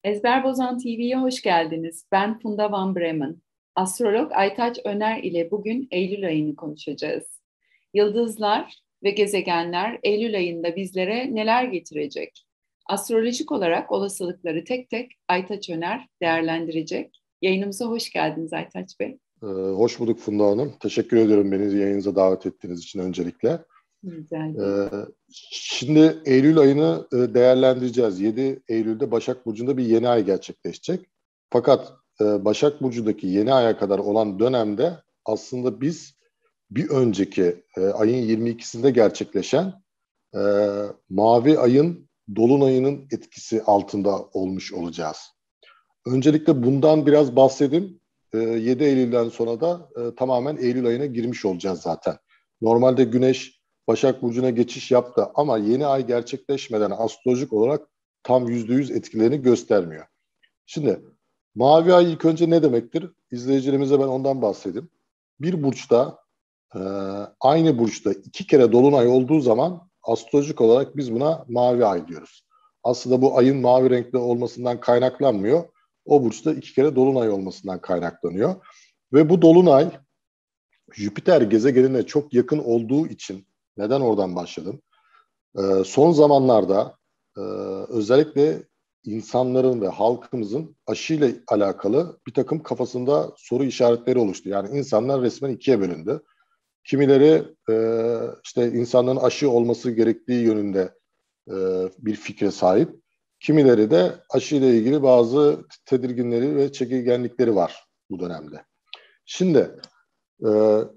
Ezber Bozan TV'ye hoş geldiniz. Ben Funda Van Bremen. Astrolog Aytaç Öner ile bugün Eylül ayını konuşacağız. Yıldızlar ve gezegenler Eylül ayında bizlere neler getirecek? Astrolojik olarak olasılıkları tek tek Aytaç Öner değerlendirecek. Yayınımıza hoş geldiniz Aytaç Bey. Hoş bulduk Funda Hanım. Teşekkür ediyorum beni yayınıza davet ettiğiniz için öncelikle. Rica ederim. Şimdi Eylül ayını değerlendireceğiz. 7 Eylül'de Başak Burcu'nda bir yeni ay gerçekleşecek. Fakat Başak Burcu'daki yeni aya kadar olan dönemde aslında biz bir önceki ayın 22'sinde gerçekleşen e, Mavi Ay'ın Dolunay'ının etkisi altında olmuş olacağız. Öncelikle bundan biraz bahsedeyim. 7 Eylül'den sonra da tamamen Eylül ayına girmiş olacağız zaten. Normalde Güneş Başak Burcu'na geçiş yaptı ama yeni ay gerçekleşmeden astrolojik olarak tam %100 etkilerini göstermiyor. Şimdi Mavi Ay ilk önce ne demektir? İzleyicilerimize ben ondan bahsedeyim. Bir burçta, e, aynı burçta iki kere dolunay olduğu zaman astrolojik olarak biz buna Mavi Ay diyoruz. Aslında bu ayın mavi renkli olmasından kaynaklanmıyor. O burçta iki kere dolunay olmasından kaynaklanıyor. Ve bu dolunay Jüpiter gezegenine çok yakın olduğu için neden oradan başladım? Son zamanlarda e, özellikle insanların ve halkımızın aşıyla alakalı bir takım kafasında soru işaretleri oluştu. Yani insanlar resmen ikiye bölündü. Kimileri işte insanların aşı olması gerektiği yönünde e, bir fikre sahip. Kimileri de aşıyla ilgili bazı tedirginleri ve çekingenlikleri var bu dönemde. Şimdi e,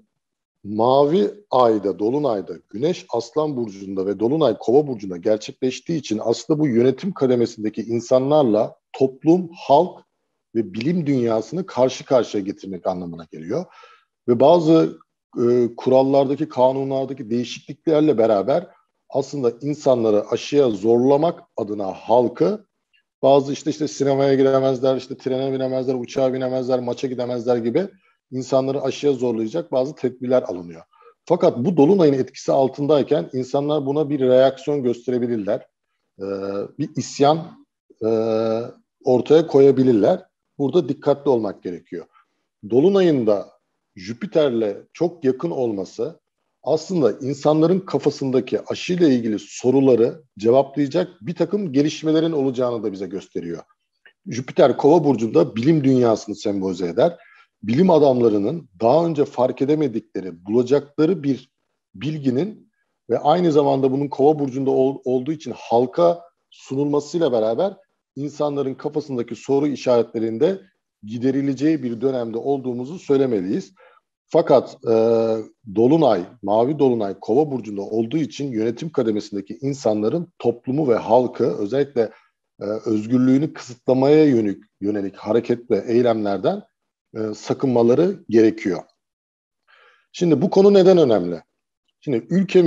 Mavi Ay'da, Dolunay'da, Güneş Aslan Burcu'nda ve Dolunay Kova Burcu'nda gerçekleştiği için aslında bu yönetim kademesindeki insanlarla toplum, halk ve bilim dünyasını karşı karşıya getirmek anlamına geliyor. Ve bazı kurallardaki, kanunlardaki değişikliklerle beraber aslında insanları aşıya zorlamak adına halkı bazı işte sinemaya giremezler, işte trene binemezler, uçağa binemezler, maça gidemezler gibi insanları aşıya zorlayacak bazı tedbirler alınıyor. Fakat bu dolunayın etkisi altındayken insanlar buna bir reaksiyon gösterebilirler. Ee, Bir isyan e, ortaya koyabilirler. Burada dikkatli olmak gerekiyor. Dolunay'ın da Jüpiter'le çok yakın olması aslında insanların kafasındaki aşıyla ilgili soruları cevaplayacak bir takım gelişmelerin olacağını da bize gösteriyor. Jüpiter Kova burcunda bilim dünyasını sembolize eder. Bilim adamlarının daha önce fark edemedikleri, bulacakları bir bilginin ve aynı zamanda bunun Kova burcunda olduğu için halka sunulmasıyla beraber insanların kafasındaki soru işaretlerinde giderileceği bir dönemde olduğumuzu söylemeliyiz. Fakat Dolunay, Mavi Dolunay Kova burcunda olduğu için yönetim kademesindeki insanların toplumu ve halkı özellikle özgürlüğünü kısıtlamaya yönelik hareket ve eylemlerden sakınmaları gerekiyor. Şimdi bu konu neden önemli? Şimdi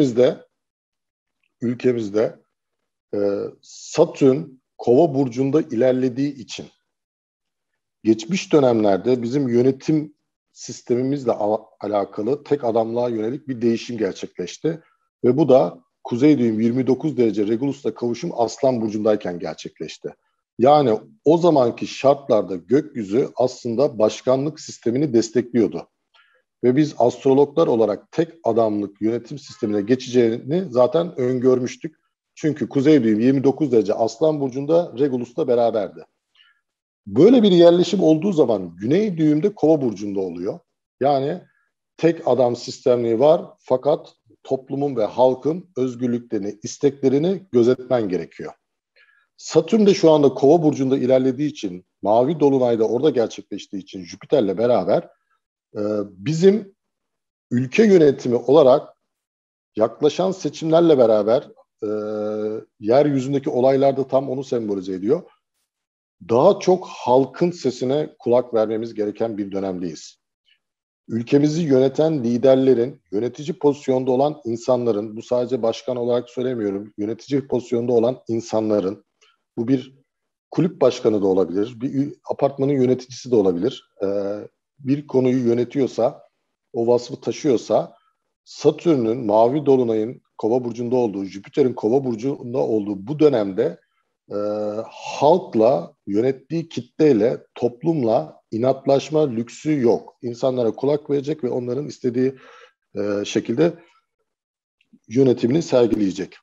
ülkemizde Satürn Kova burcunda ilerlediği için geçmiş dönemlerde bizim yönetim sistemimizle alakalı tek adamlığa yönelik bir değişim gerçekleşti. Ve bu da Kuzey düğüm 29 derece Regulus'la kavuşum Aslan Burcu'ndayken gerçekleşti. Yani o zamanki şartlarda gökyüzü aslında başkanlık sistemini destekliyordu. Ve biz astrologlar olarak tek adamlık yönetim sistemine geçeceğini zaten öngörmüştük. Çünkü Kuzey düğüm 29 derece Aslan Burcu'nda Regulus'la beraberdi. Böyle bir yerleşim olduğu zaman Güney düğümde Kova burcunda oluyor. Yani tek adam sistemliği var fakat toplumun ve halkın özgürlüklerini, isteklerini gözetmen gerekiyor. Satürn de şu anda Kova burcunda ilerlediği için, Mavi Dolunay'da orada gerçekleştiği için Jüpiter'le beraber bizim ülke yönetimi olarak yaklaşan seçimlerle beraber yeryüzündeki olaylarda tam onu sembolize ediyor. Daha çok halkın sesine kulak vermemiz gereken bir dönemdeyiz. Ülkemizi yöneten liderlerin, yönetici pozisyonda olan insanların, bu sadece başkan olarak söylemiyorum, yönetici pozisyonda olan insanların, bu bir kulüp başkanı da olabilir, bir apartmanın yöneticisi de olabilir. Bir konuyu yönetiyorsa, o vasfı taşıyorsa, Satürn'ün, Mavi Dolunay'ın Kova burcunda olduğu, Jüpiter'in Kova burcunda olduğu bu dönemde e, halkla, yönettiği kitleyle, toplumla inatlaşma lüksü yok. İnsanlara kulak verecek ve onların istediği şekilde yönetimini sergileyecek.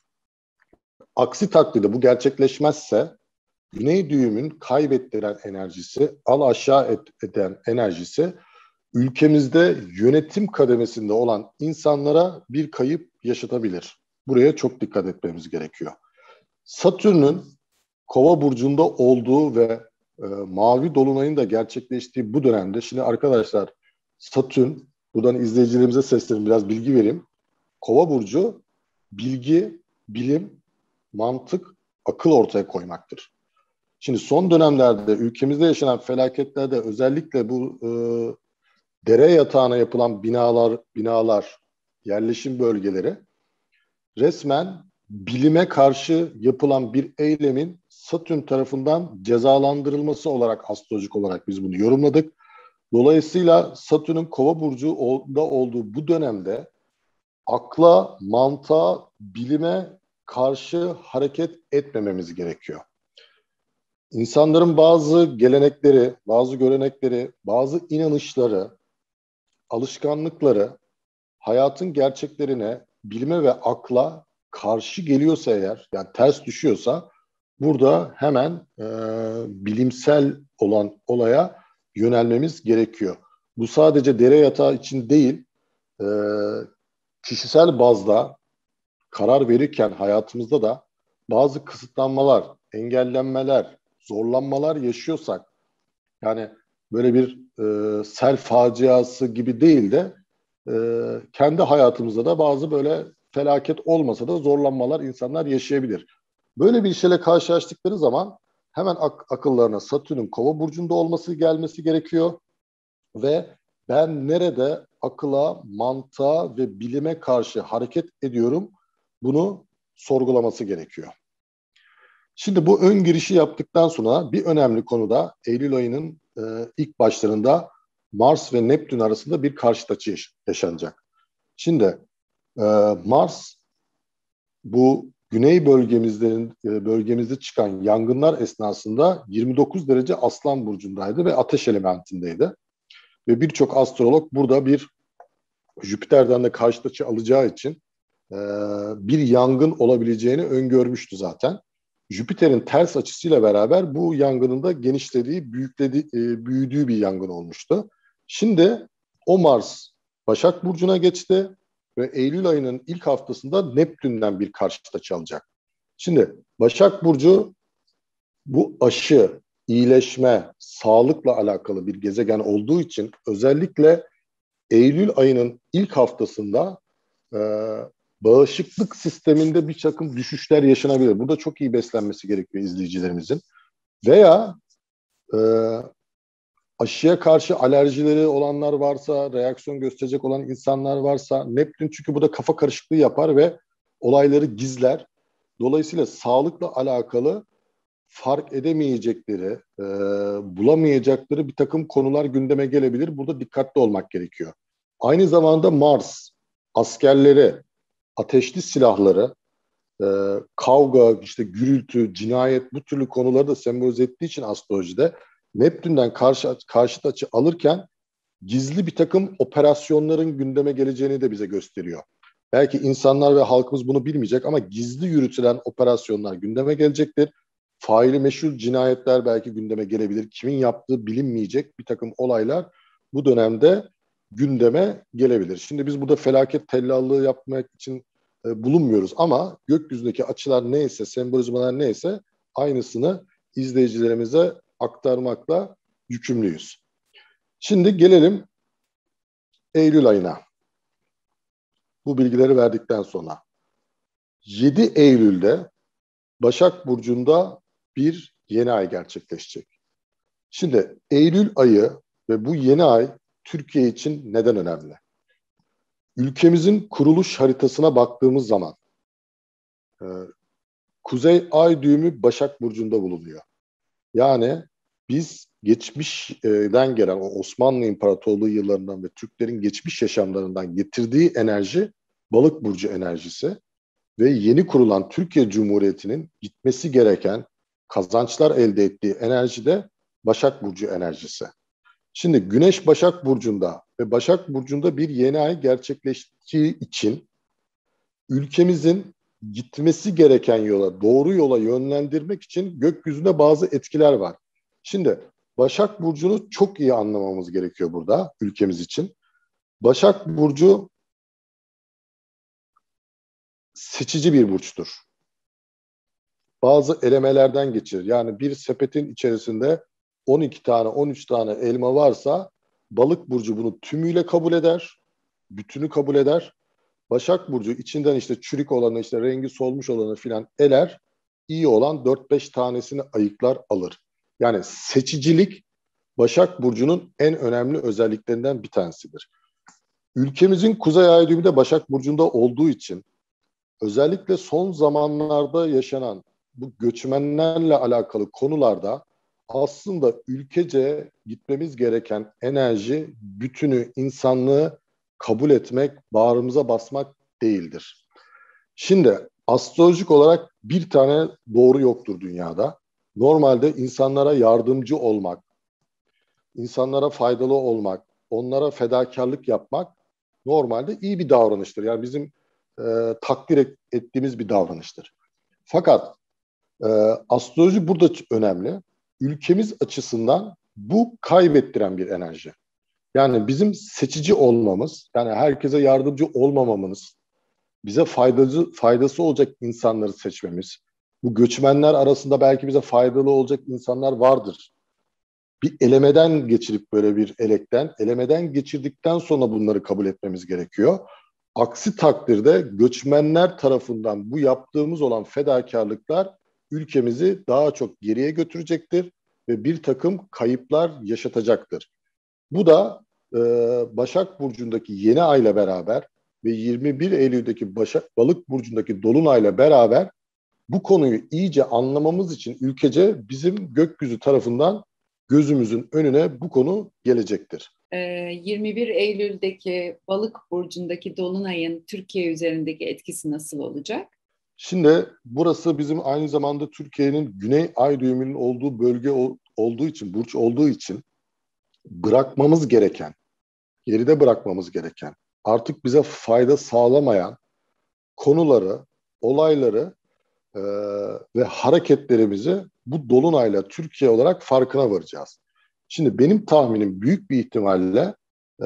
Aksi takdirde bu gerçekleşmezse güney düğümün kaybettiren enerjisi, al aşağı eden enerjisi ülkemizde yönetim kademesinde olan insanlara bir kayıp yaşatabilir. Buraya çok dikkat etmemiz gerekiyor. Satürn'ün Kova burcunda olduğu ve mavi dolunayın da gerçekleştiği bu dönemde, şimdi arkadaşlar, Satürn, buradan izleyicilerimize sesleneyim, biraz bilgi vereyim. Kova burcu bilgi, bilim, mantık, akıl ortaya koymaktır. Şimdi son dönemlerde ülkemizde yaşanan felaketlerde özellikle bu dere yatağına yapılan binalar, yerleşim bölgeleri resmen bilime karşı yapılan bir eylemin Satürn tarafından cezalandırılması olarak, astrolojik olarak biz bunu yorumladık. Dolayısıyla Satürn'ün Kova burcu'da olduğu bu dönemde akla, mantığa, bilime karşı hareket etmememiz gerekiyor. İnsanların bazı gelenekleri, bazı görenekleri, bazı inanışları, alışkanlıkları hayatın gerçeklerine, bilime ve akla karşı geliyorsa eğer, yani ters düşüyorsa burada hemen bilimsel olan olaya yönelmemiz gerekiyor. Bu sadece dere yatağı için değil, e, kişisel bazda karar verirken hayatımızda da bazı kısıtlanmalar, engellenmeler, zorlanmalar yaşıyorsak, yani böyle bir sel faciası gibi değil de kendi hayatımızda da bazı böyle felaket olmasa da zorlanmalar insanlar yaşayabilir. Böyle bir şeyle karşılaştıkları zaman hemen akıllarına Satürn'ün Kova burcunda olması gelmesi gerekiyor ve ben nerede akıla, mantığa ve bilime karşı hareket ediyorum, bunu sorgulaması gerekiyor. Şimdi bu ön girişi yaptıktan sonra bir önemli konuda Eylül ayının ilk başlarında Mars ve Neptün arasında bir karşıt açı yaşanacak. Şimdi e, Mars bu güney bölgemizde çıkan yangınlar esnasında 29 derece Aslan burcundaydı ve ateş elementindeydi. Ve birçok astrolog burada bir Jüpiter'den de karşıt açı alacağı için e, bir yangın olabileceğini öngörmüştü zaten. Jüpiter'in ters açısıyla beraber bu yangının da genişlediği, büyüdüğü bir yangın olmuştu. Şimdi o Mars Başak Burcu'na geçti ve Eylül ayının ilk haftasında Neptün'den bir karşıt açı alacak. Şimdi Başak Burcu bu aşı, iyileşme, sağlıkla alakalı bir gezegen olduğu için özellikle Eylül ayının ilk haftasında e, bağışıklık sisteminde bir takım düşüşler yaşanabilir. Burada çok iyi beslenmesi gerekiyor izleyicilerimizin. Veya e, aşıya karşı alerjileri olanlar varsa, reaksiyon gösterecek olan insanlar varsa, Neptün çünkü burada kafa karışıklığı yapar ve olayları gizler. Dolayısıyla sağlıkla alakalı fark edemeyecekleri, bulamayacakları bir takım konular gündeme gelebilir. Burada dikkatli olmak gerekiyor. Aynı zamanda Mars, askerleri, ateşli silahları, e, kavga, işte gürültü, cinayet, bu türlü konuları da sembolize ettiği için astrolojide Neptün'den karşıt açı alırken gizli bir takım operasyonların gündeme geleceğini de bize gösteriyor. Belki insanlar ve halkımız bunu bilmeyecek ama gizli yürütülen operasyonlar gündeme gelecektir. Faili meşhur cinayetler belki gündeme gelebilir. Kimin yaptığı bilinmeyecek bir takım olaylar bu dönemde gündeme gelebilir. Şimdi biz burada felaket tellallığı yapmak için bulunmuyoruz ama gökyüzündeki açılar neyse, sembolizmalar neyse aynısını izleyicilerimize aktarmakla yükümlüyüz. Şimdi gelelim Eylül ayına. Bu bilgileri verdikten sonra 7 Eylül'de Başak Burcu'nda bir yeni ay gerçekleşecek. Şimdi Eylül ayı ve bu yeni ay Türkiye için neden önemli? Ülkemizin kuruluş haritasına baktığımız zaman e, Kuzey Ay düğümü Başak Burcu'nda bulunuyor. Yani biz geçmişten gelen o Osmanlı İmparatorluğu yıllarından ve Türklerin geçmiş yaşamlarından getirdiği enerji Balık burcu enerjisi ve yeni kurulan Türkiye Cumhuriyeti'nin gitmesi gereken kazançlar elde ettiği enerji de Başak Burcu enerjisi. Şimdi Güneş Başak Burcu'nda ve Başak Burcu'nda bir yeni ay gerçekleştiği için ülkemizin gitmesi gereken yola, doğru yola yönlendirmek için gökyüzünde bazı etkiler var. Şimdi Başak Burcu'nu çok iyi anlamamız gerekiyor burada ülkemiz için. Başak Burcu seçici bir burçtur. Bazı elemelerden geçirir. Yani bir sepetin içerisinde 12 tane, 13 tane elma varsa Balık Burcu bunu tümüyle kabul eder, bütünü kabul eder. Başak Burcu içinden işte çürük olanı, işte rengi solmuş olanı filan eler, iyi olan 4-5 tanesini ayıklar alır. Yani seçicilik Başak Burcu'nun en önemli özelliklerinden bir tanesidir. Ülkemizin kuzey ay düğümü de Başak Burcu'nda olduğu için özellikle son zamanlarda yaşanan bu göçmenlerle alakalı konularda aslında ülkece gitmemiz gereken enerji, bütünü, insanlığı kabul etmek, bağrımıza basmak değildir. Şimdi astrolojik olarak bir tane doğru yoktur dünyada. Normalde insanlara yardımcı olmak, insanlara faydalı olmak, onlara fedakarlık yapmak normalde iyi bir davranıştır. Yani bizim takdir ettiğimiz bir davranıştır. Fakat e, astroloji burada önemli. Ülkemiz açısından bu kaybettiren bir enerji. Yani bizim seçici olmamız, yani herkese yardımcı olmamamız, bize faydası olacak insanları seçmemiz, bu göçmenler arasında belki bize faydalı olacak insanlar vardır. Bir elemeden geçirip böyle bir elemeden geçirdikten sonra bunları kabul etmemiz gerekiyor. Aksi takdirde göçmenler tarafından bu yaptığımız olan fedakarlıklar ülkemizi daha çok geriye götürecektir ve bir takım kayıplar yaşatacaktır. Bu da Başak Burcu'ndaki yeni ayla beraber ve 21 Eylül'deki Balık Burcu'ndaki Dolunay'la beraber bu konuyu iyice anlamamız için ülkece bizim gökyüzü tarafından gözümüzün önüne bu konu gelecektir. 21 Eylül'deki Balık burcundaki dolunayın Türkiye üzerindeki etkisi nasıl olacak? Şimdi burası bizim aynı zamanda Türkiye'nin güney ay düğümünün olduğu bölge olduğu için, burç olduğu için bırakmamız gereken, geride bırakmamız gereken, artık bize fayda sağlamayan konuları, olayları e, ve hareketlerimizi bu dolunayla Türkiye olarak farkına varacağız. Şimdi benim tahminim büyük bir ihtimalle e,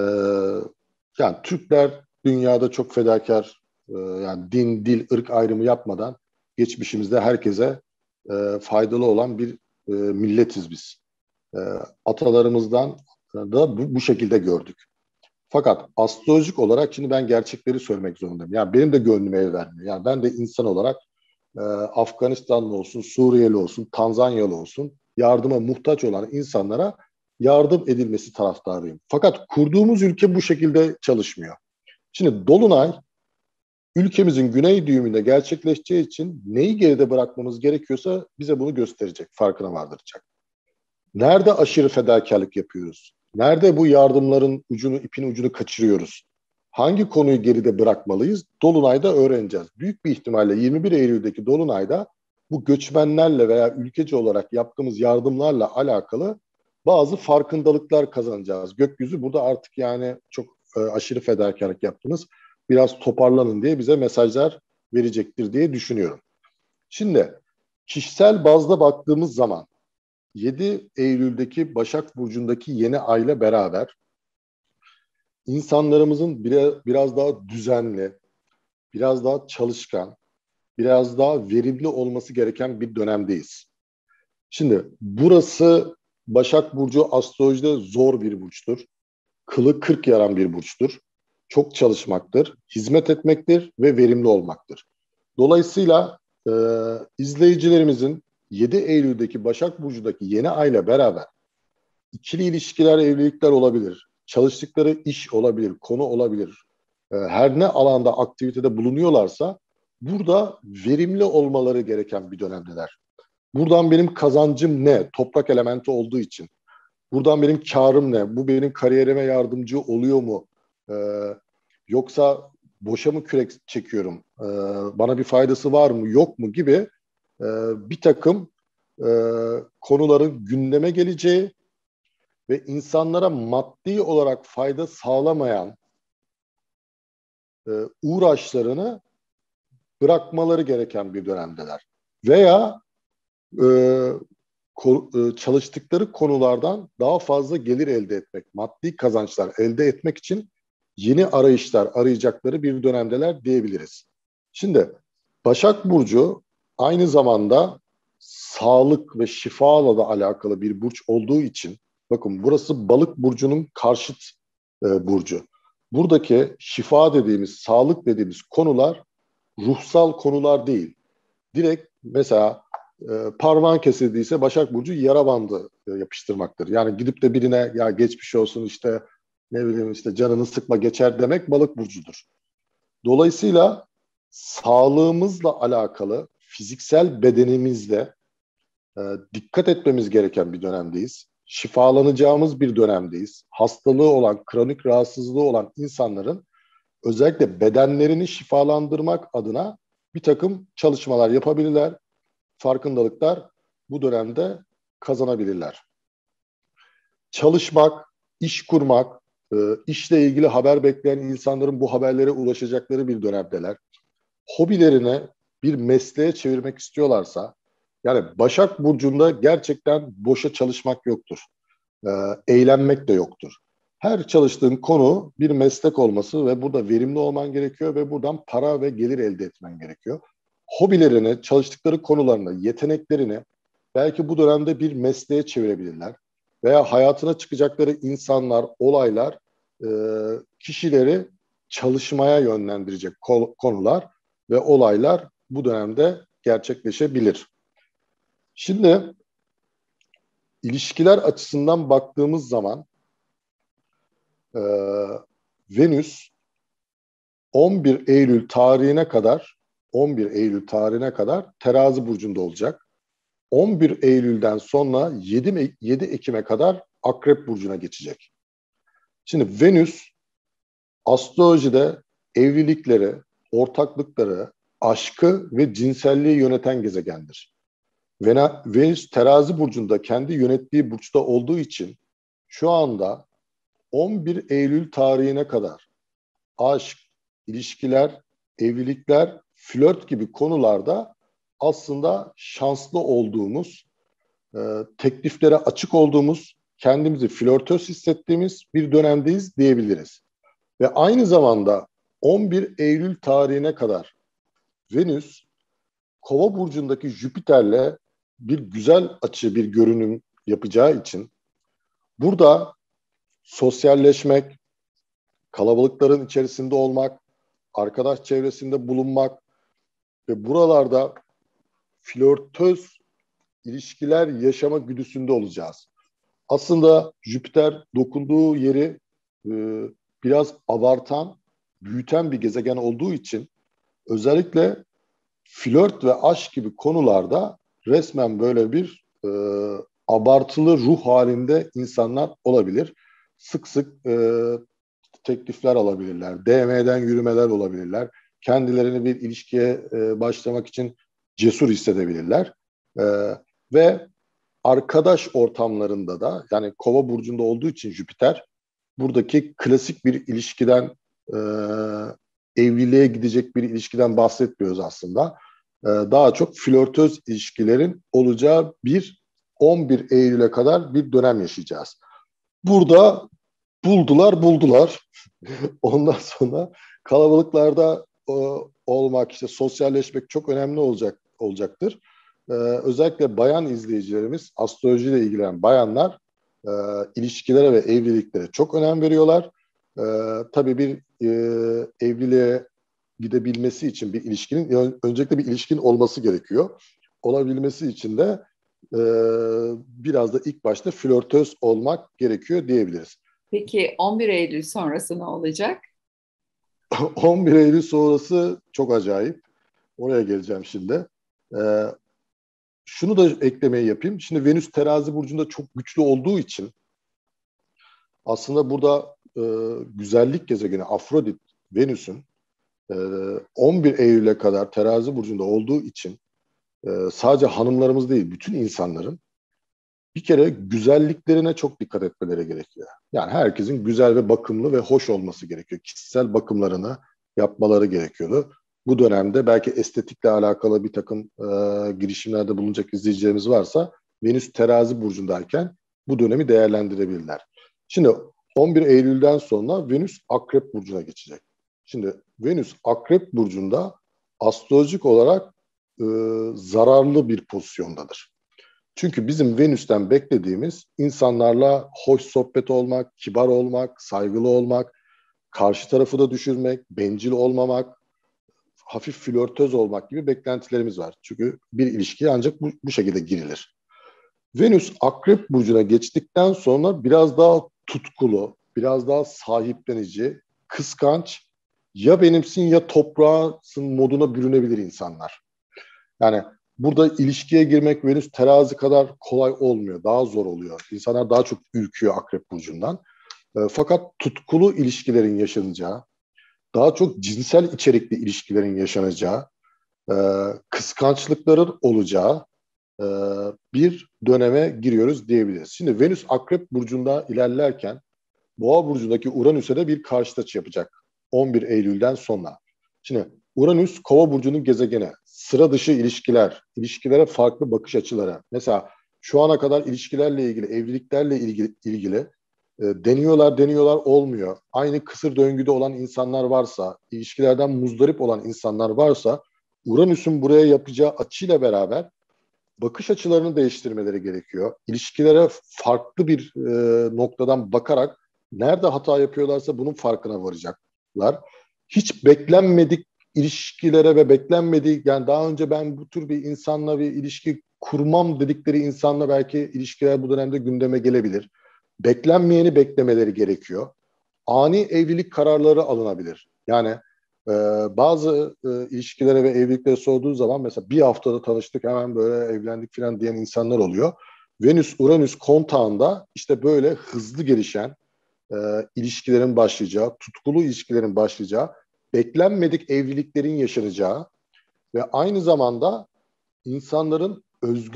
yani Türkler dünyada çok fedakar, yani din, dil, ırk ayrımı yapmadan geçmişimizde herkese faydalı olan bir milletiz biz. E, Atalarımızdan da bu şekilde gördük. Fakat astrolojik olarak şimdi ben gerçekleri söylemek zorundayım. Yani benim de gönlüm el vermiyor. Yani ben de insan olarak Afganistanlı olsun, Suriyeli olsun, Tanzanyalı olsun yardıma muhtaç olan insanlara yardım edilmesi taraftarıyım. Fakat kurduğumuz ülke bu şekilde çalışmıyor. Şimdi Dolunay ülkemizin güney düğümünde gerçekleşeceği için neyi geride bırakmamız gerekiyorsa bize bunu gösterecek, farkına vardıracak. Nerede aşırı fedakarlık yapıyoruz? Nerede bu yardımların ipin ucunu kaçırıyoruz? Hangi konuyu geride bırakmalıyız? Dolunay'da öğreneceğiz. Büyük bir ihtimalle 21 Eylül'deki Dolunay'da bu göçmenlerle veya ülkece olarak yaptığımız yardımlarla alakalı bazı farkındalıklar kazanacağız. Gökyüzü burada artık yani çok aşırı fedakarlık yaptınız, biraz toparlanın diye bize mesajlar verecektir diye düşünüyorum. Şimdi kişisel bazda baktığımız zaman 7 Eylül'deki Başak Burcu'ndaki yeni ayla beraber insanlarımızın biraz daha düzenli, biraz daha çalışkan, biraz daha verimli olması gereken bir dönemdeyiz. Şimdi burası Başak Burcu astrolojide zor bir burçtur. Kılı kırk yaran bir burçtur. Çok çalışmaktır, hizmet etmektir ve verimli olmaktır. Dolayısıyla izleyicilerimizin 7 Eylül'deki Başak Burcu'daki yeni ayla beraber ikili ilişkiler, evlilikler olabilir. Çalıştıkları iş olabilir, konu olabilir. Her ne alanda aktivitede bulunuyorlarsa burada verimli olmaları gereken bir dönemdeler. Buradan benim kazancım ne? Toprak elementi olduğu için. Buradan benim karım ne? Bu benim kariyerime yardımcı oluyor mu? Yoksa boşa mı kürek çekiyorum? Bana bir faydası var mı, yok mu gibi bir takım e, konuların gündeme geleceği ve insanlara maddi olarak fayda sağlamayan e, uğraşlarını bırakmaları gereken bir dönemdeler. Veya e, çalıştıkları konulardan daha fazla gelir elde etmek, maddi kazançlar elde etmek için yeni arayışlar arayacakları bir dönemdeler diyebiliriz. Şimdi Başak Burcu aynı zamanda sağlık ve şifala da alakalı bir burç olduğu için, bakın burası Balık Burcu'nun karşıt burcu. Buradaki şifa dediğimiz, sağlık dediğimiz konular ruhsal konular değil. Direkt mesela parmağın kesildiyse Başak Burcu yara bandı yapıştırmaktır. Yani gidip de birine ya geçmiş olsun işte ne bileyim işte canını sıkma geçer demek Balık Burcu'dur. Dolayısıyla sağlığımızla alakalı fiziksel bedenimizde e, dikkat etmemiz gereken bir dönemdeyiz. Şifalanacağımız bir dönemdeyiz. Hastalığı olan, kronik rahatsızlığı olan insanların özellikle bedenlerini şifalandırmak adına bir takım çalışmalar yapabilirler, farkındalıklar bu dönemde kazanabilirler. Çalışmak, iş kurmak, işle ilgili haber bekleyen insanların bu haberlere ulaşacakları bir dönemdeler. Hobilerini bir mesleğe çevirmek istiyorlarsa, yani Başak Burcu'nda gerçekten boşa çalışmak yoktur. Eğlenmek de yoktur. Her çalıştığın konu bir meslek olması ve burada verimli olman gerekiyor ve buradan para ve gelir elde etmen gerekiyor. Hobilerini, çalıştıkları konularını, yeteneklerini belki bu dönemde bir mesleğe çevirebilirler. Veya hayatına çıkacakları insanlar, olaylar, e, kişileri çalışmaya yönlendirecek konular ve olaylar bu dönemde gerçekleşebilir. Şimdi ilişkiler açısından baktığımız zaman e, Venüs 11 Eylül tarihine kadar 11 Eylül tarihine kadar Terazi burcunda olacak. 11 Eylül'den sonra 7 Ekim'e kadar Akrep burcuna geçecek. Şimdi Venüs astrolojide evlilikleri, ortaklıkları, aşkı ve cinselliği yöneten gezegendir. Venüs Terazi burcunda kendi yönettiği burçta olduğu için şu anda 11 Eylül tarihine kadar aşk, ilişkiler, evlilikler, flört gibi konularda aslında şanslı olduğumuz, tekliflere açık olduğumuz, kendimizi flörtöz hissettiğimiz bir dönemdeyiz diyebiliriz. Ve aynı zamanda 11 Eylül tarihine kadar Venüs, Kova burcundaki Jüpiter'le bir güzel açı, bir görünüm yapacağı için burada sosyalleşmek, kalabalıkların içerisinde olmak, arkadaş çevresinde bulunmak ve buralarda flörtöz ilişkiler yaşama güdüsünde olacağız. Aslında Jüpiter dokunduğu yeri e, biraz abartan, büyüten bir gezegen olduğu için özellikle flört ve aşk gibi konularda resmen böyle bir abartılı ruh halinde insanlar olabilir. Sık sık teklifler alabilirler, DM'den yürümeler olabilirler. Kendilerini bir ilişkiye başlamak için cesur hissedebilirler. E, ve arkadaş ortamlarında da yani Kova burcunda olduğu için Jüpiter buradaki klasik bir ilişkiden e, evliliğe gidecek bir ilişkiden bahsetmiyoruz aslında. Daha çok flörtöz ilişkilerin olacağı bir 11 Eylül'e kadar bir dönem yaşayacağız. Burada buldular. Ondan sonra kalabalıklarda olmak, işte sosyalleşmek çok önemli olacaktır. Özellikle bayan izleyicilerimiz, astrolojiyle ilgilenen bayanlar ilişkilere ve evliliklere çok önem veriyorlar. Tabii bir evliliğe gidebilmesi için bir ilişkinin, öncelikle bir ilişkin olması gerekiyor. Olabilmesi için de e, biraz da ilk başta flörtöz olmak gerekiyor diyebiliriz. Peki 11 Eylül sonrası ne olacak? 11 Eylül sonrası çok acayip. Oraya geleceğim şimdi. Ee, şunu da eklemeyi yapayım. Şimdi Venüs Terazi burcunda çok güçlü olduğu için aslında burada güzellik gezegeni Afrodit Venüs'ün e, 11 Eylül'e kadar Terazi burcunda olduğu için sadece hanımlarımız değil, bütün insanların bir kere güzelliklerine çok dikkat etmeleri gerekiyor. Yani herkesin güzel ve bakımlı ve hoş olması gerekiyor. Kişisel bakımlarını yapmaları gerekiyordu. Bu dönemde belki estetikle alakalı bir takım girişimlerde bulunacak izleyicilerimiz varsa Venüs Terazi burcundayken bu dönemi değerlendirebilirler. Şimdi 11 Eylül'den sonra Venüs Akrep burcuna geçecek. Şimdi Venüs Akrep burcunda astrolojik olarak zararlı bir pozisyondadır. Çünkü bizim Venüs'ten beklediğimiz insanlarla hoş sohbet olmak, kibar olmak, saygılı olmak, karşı tarafı da düşürmek, bencil olmamak, hafif flörtöz olmak gibi beklentilerimiz var. Çünkü bir ilişkiye ancak bu şekilde girilir. Venüs Akrep burcuna geçtikten sonra biraz daha tutkulu, biraz daha sahiplenici, kıskanç, ya benimsin ya toprağısın moduna bürünebilir insanlar. Yani burada ilişkiye girmek Venüs terazi kadar kolay olmuyor. Daha zor oluyor. İnsanlar daha çok ürküyor Akrep burcundan. Fakat tutkulu ilişkilerin yaşanacağı, daha çok cinsel içerikli ilişkilerin yaşanacağı, kıskançlıkların olacağı e, bir döneme giriyoruz diyebiliriz. Şimdi Venüs Akrep burcunda ilerlerken Boğa burcundaki Uranüs'e de bir karşıt açı yapacak 11 Eylül'den sonra. Şimdi Uranüs Kova burcunun gezegeni. Sıra dışı ilişkiler, ilişkilere farklı bakış açıları. Mesela şu ana kadar ilişkilerle ilgili, evliliklerle ilgili deniyorlar olmuyor. Aynı kısır döngüde olan insanlar varsa, ilişkilerden muzdarip olan insanlar varsa Uranüs'ün buraya yapacağı açıyla beraber bakış açılarını değiştirmeleri gerekiyor. İlişkilere farklı bir noktadan bakarak nerede hata yapıyorlarsa bunun farkına varacaklar. Hiç beklenmedik ilişkilere ve beklenmedik, yani daha önce ben bu tür bir insanla bir ilişki kurmam dedikleri insanla belki ilişkiler bu dönemde gündeme gelebilir. Beklenmeyeni beklemeleri gerekiyor. Ani evlilik kararları alınabilir. Yani e, bazı ilişkilere ve evliliklere sorduğu zaman mesela bir haftada tanıştık hemen böyle evlendik falan diyen insanlar oluyor. Venüs-Uranüs kontağında işte böyle hızlı gelişen e, ilişkilerin başlayacağı, tutkulu ilişkilerin başlayacağı, beklenmedik evliliklerin yaşanacağı ve aynı zamanda insanların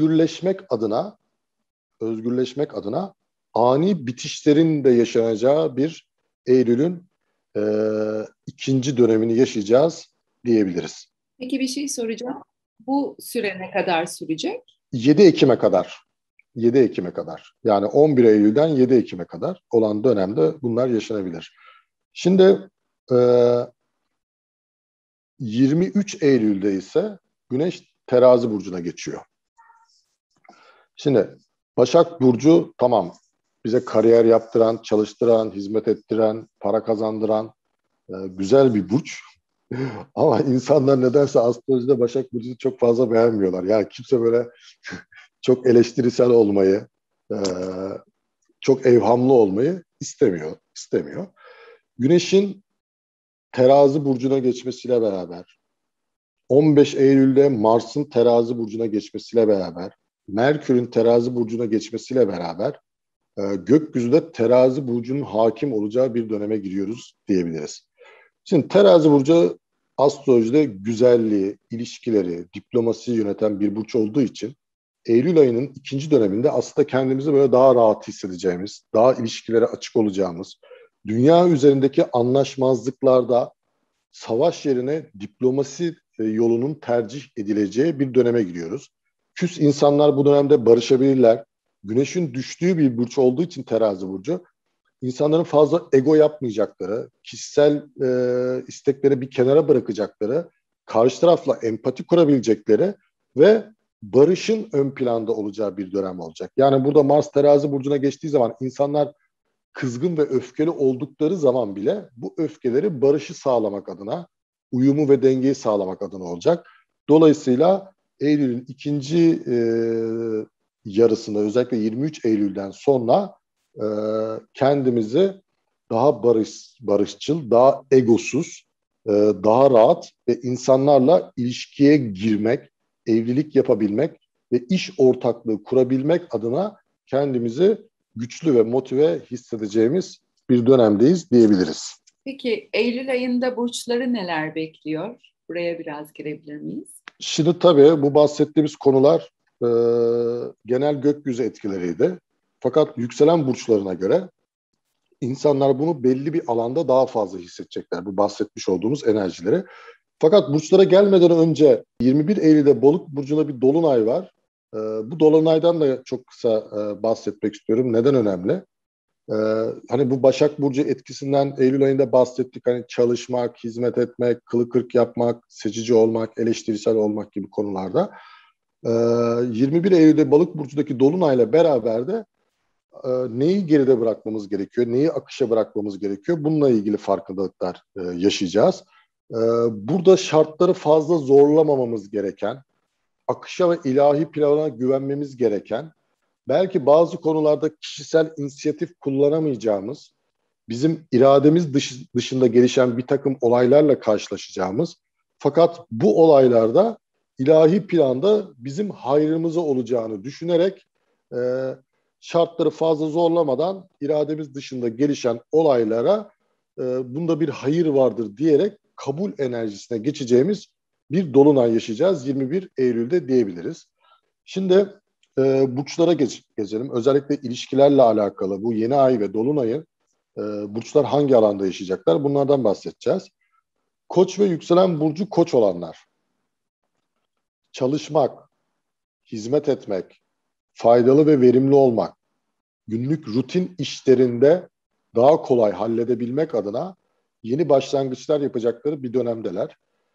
özgürleşmek adına ani bitişlerin de yaşanacağı bir Eylül'ün e, ikinci dönemini yaşayacağız diyebiliriz. Peki bir şey soracağım. Bu süre ne kadar sürecek? 7 Ekim'e kadar 7 Ekim'e kadar yani 11 Eylül'den 7 Ekim'e kadar olan dönemde bunlar yaşanabilir. Şimdi e, 23 Eylül'de ise Güneş Terazi burcuna geçiyor. Şimdi Başak Burcu tamam bize kariyer yaptıran, çalıştıran, hizmet ettiren, para kazandıran güzel bir burç. Ama insanlar nedense astrolojide Başak Burcu'nu çok fazla beğenmiyorlar. Yani kimse böyle çok eleştirisel olmayı, e, çok evhamlı olmayı istemiyor. Güneş'in Terazi Burcu'na geçmesiyle beraber, 15 Eylül'de Mars'ın Terazi Burcu'na geçmesiyle beraber, Merkür'ün Terazi Burcu'na geçmesiyle beraber gökyüzünde Terazi Burcu'nun hakim olacağı bir döneme giriyoruz diyebiliriz. Şimdi Terazi Burcu astrolojide güzelliği, ilişkileri, diplomasiyi yöneten bir burç olduğu için Eylül ayının ikinci döneminde aslında kendimizi böyle daha rahat hissedeceğimiz, daha ilişkilere açık olacağımız, dünya üzerindeki anlaşmazlıklarda savaş yerine diplomasi yolunun tercih edileceği bir döneme giriyoruz. Küs insanlar bu dönemde barışabilirler. Güneşin düştüğü bir burç olduğu için Terazi Burcu, insanların fazla ego yapmayacakları, kişisel istekleri bir kenara bırakacakları, karşı tarafla empati kurabilecekleri ve barışın ön planda olacağı bir dönem olacak. Yani burada Mars Terazi Burcu'na geçtiği zaman insanlar kızgın ve öfkeli oldukları zaman bile bu öfkeleri barışı sağlamak adına, uyumu ve dengeyi sağlamak adına olacak. Dolayısıyla Eylül'ün ikinci yarısında özellikle 23 Eylül'den sonra kendimizi daha barışçıl, daha egosuz, daha rahat ve insanlarla ilişkiye girmek, evlilik yapabilmek ve iş ortaklığı kurabilmek adına kendimizi güçlü ve motive hissedeceğimiz bir dönemdeyiz diyebiliriz. Peki Eylül ayında burçları neler bekliyor? Buraya biraz girebilir miyiz? Şimdi tabii bu bahsettiğimiz konular e, genel gökyüzü etkileriydi. Fakat yükselen burçlarına göre insanlar bunu belli bir alanda daha fazla hissedecekler. Bu bahsetmiş olduğumuz enerjileri. Fakat burçlara gelmeden önce 21 Eylül'de Balık burcuna bir dolunay var. Bu dolunaydan da çok kısa bahsetmek istiyorum. Neden önemli? Ee, Hani bu Başak Burcu etkisinden Eylül ayında bahsettik. Hani çalışmak, hizmet etmek, kılı kırk yapmak, seçici olmak, eleştirisel olmak gibi konularda. Ee, 21 Eylül'de Balık Burcu'ndaki Dolunay'la beraber de neyi geride bırakmamız gerekiyor, neyi akışa bırakmamız gerekiyor, bununla ilgili farkındalıklar yaşayacağız. Burada şartları fazla zorlamamamız gereken, akışa ve ilahi plana güvenmemiz gereken, belki bazı konularda kişisel inisiyatif kullanamayacağımız, bizim irademiz dışında gelişen bir takım olaylarla karşılaşacağımız, fakat bu olaylarda ilahi planda bizim hayrımıza olacağını düşünerek e, şartları fazla zorlamadan irademiz dışında gelişen olaylara bunda bir hayır vardır diyerek kabul enerjisine geçeceğimiz bir dolunay yaşayacağız 21 Eylül'de diyebiliriz. Şimdi burçlara geçelim. Özellikle ilişkilerle alakalı bu yeni ay ve dolunayı burçlar hangi alanda yaşayacaklar? Bunlardan bahsedeceğiz. Koç ve yükselen burcu koç olanlar. Çalışmak, hizmet etmek, faydalı ve verimli olmak, günlük rutin işlerinde daha kolay halledebilmek adına yeni başlangıçlar yapacakları bir dönemdeler.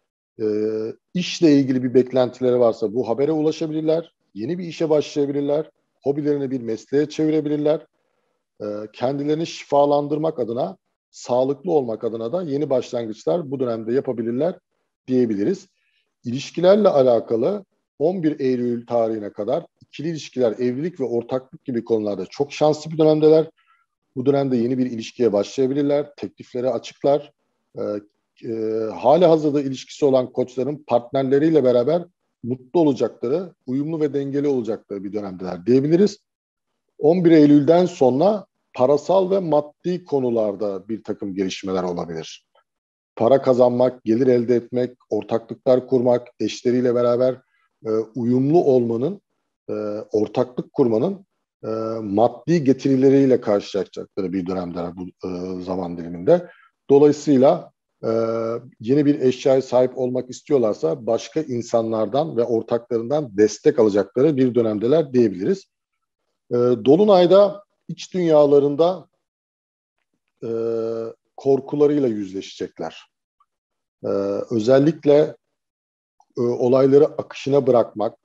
İşle ilgili bir beklentileri varsa bu habere ulaşabilirler, yeni bir işe başlayabilirler, hobilerini bir mesleğe çevirebilirler. Kendilerini şifalandırmak adına, sağlıklı olmak adına da yeni başlangıçlar bu dönemde yapabilirler diyebiliriz. İlişkilerle alakalı 11 Eylül tarihine kadar ikili ilişkiler, evlilik ve ortaklık gibi konularda çok şanslı bir dönemdeler. Bu dönemde yeni bir ilişkiye başlayabilirler, teklifleri açıklar. Hali hazırda ilişkisi olan koçların partnerleriyle beraber mutlu olacakları, uyumlu ve dengeli olacakları bir dönemdeler diyebiliriz. 11 Eylül'den sonra parasal ve maddi konularda bir takım gelişmeler olabilir. Para kazanmak, gelir elde etmek, ortaklıklar kurmak, eşleriyle beraber uyumlu olmanın, ortaklık kurmanın e, maddi getirileriyle karşılaşacakları bir dönemde bu zaman diliminde. Dolayısıyla e, yeni bir eşyaya sahip olmak istiyorlarsa başka insanlardan ve ortaklarından destek alacakları bir dönemdeler diyebiliriz. Dolunay'da iç dünyalarında e, korkularıyla yüzleşecekler. E, Özellikle olayları akışına bırakmak,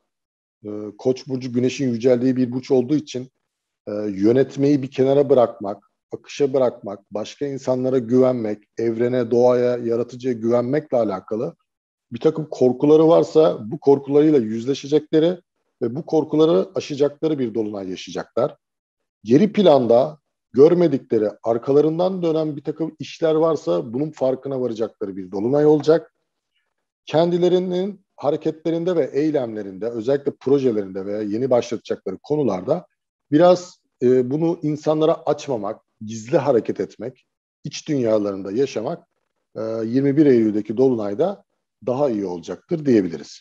Koç burcu Güneş'in yüceldiği bir burç olduğu için yönetmeyi bir kenara bırakmak, akışa bırakmak, başka insanlara güvenmek, evrene, doğaya, yaratıcıya güvenmekle alakalı bir takım korkuları varsa bu korkularıyla yüzleşecekleri ve bu korkuları aşacakları bir dolunay yaşayacaklar. Geri planda görmedikleri, arkalarından dönen bir takım işler varsa bunun farkına varacakları bir dolunay olacak. Kendilerinin hareketlerinde ve eylemlerinde, özellikle projelerinde veya yeni başlatacakları konularda biraz bunu insanlara açmamak, gizli hareket etmek, iç dünyalarında yaşamak 21 Eylül'deki Dolunay'da daha iyi olacaktır diyebiliriz.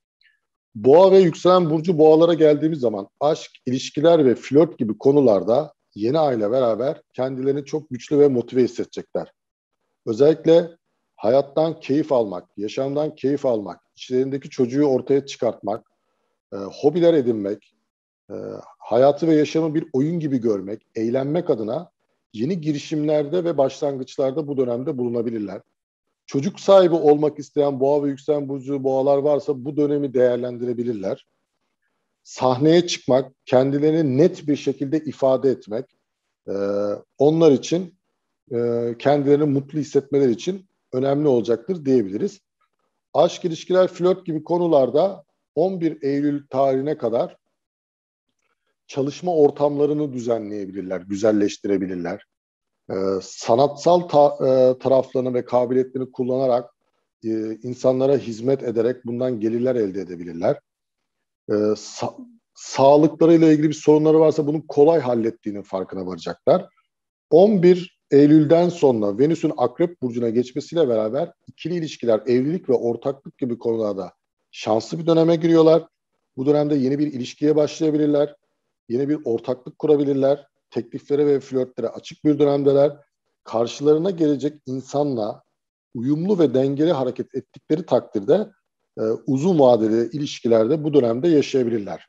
Boğa ve yükselen burcu boğalara geldiğimiz zaman aşk, ilişkiler ve flört gibi konularda yeni ayla beraber kendilerini çok güçlü ve motive hissedecekler. Özellikle hayattan keyif almak, yaşamdan keyif almak, içlerindeki çocuğu ortaya çıkartmak, hobiler edinmek, e, hayatı ve yaşamı bir oyun gibi görmek, eğlenmek adına yeni girişimlerde ve başlangıçlarda bu dönemde bulunabilirler. Çocuk sahibi olmak isteyen boğa ve yükselen burcu boğalar varsa bu dönemi değerlendirebilirler. Sahneye çıkmak, kendilerini net bir şekilde ifade etmek, e, onlar için kendilerini mutlu hissetmeleri için önemli olacaktır diyebiliriz. Aşk, ilişkiler, flört gibi konularda 11 Eylül tarihine kadar çalışma ortamlarını düzenleyebilirler, güzelleştirebilirler. Sanatsal taraflarını ve kabiliyetlerini kullanarak insanlara hizmet ederek bundan gelirler elde edebilirler. E, Sağlıklarıyla ilgili bir sorunları varsa bunu kolay hallettiğinin farkına varacaklar. 11 Eylül'den sonra Venüs'ün Akrep Burcu'na geçmesiyle beraber ikili ilişkiler, evlilik ve ortaklık gibi konularda şanslı bir döneme giriyorlar. Bu dönemde yeni bir ilişkiye başlayabilirler. Yeni bir ortaklık kurabilirler. Tekliflere ve flörtlere açık bir dönemdeler. Karşılarına gelecek insanla uyumlu ve dengeli hareket ettikleri takdirde uzun vadeli ilişkilerde bu dönemde yaşayabilirler.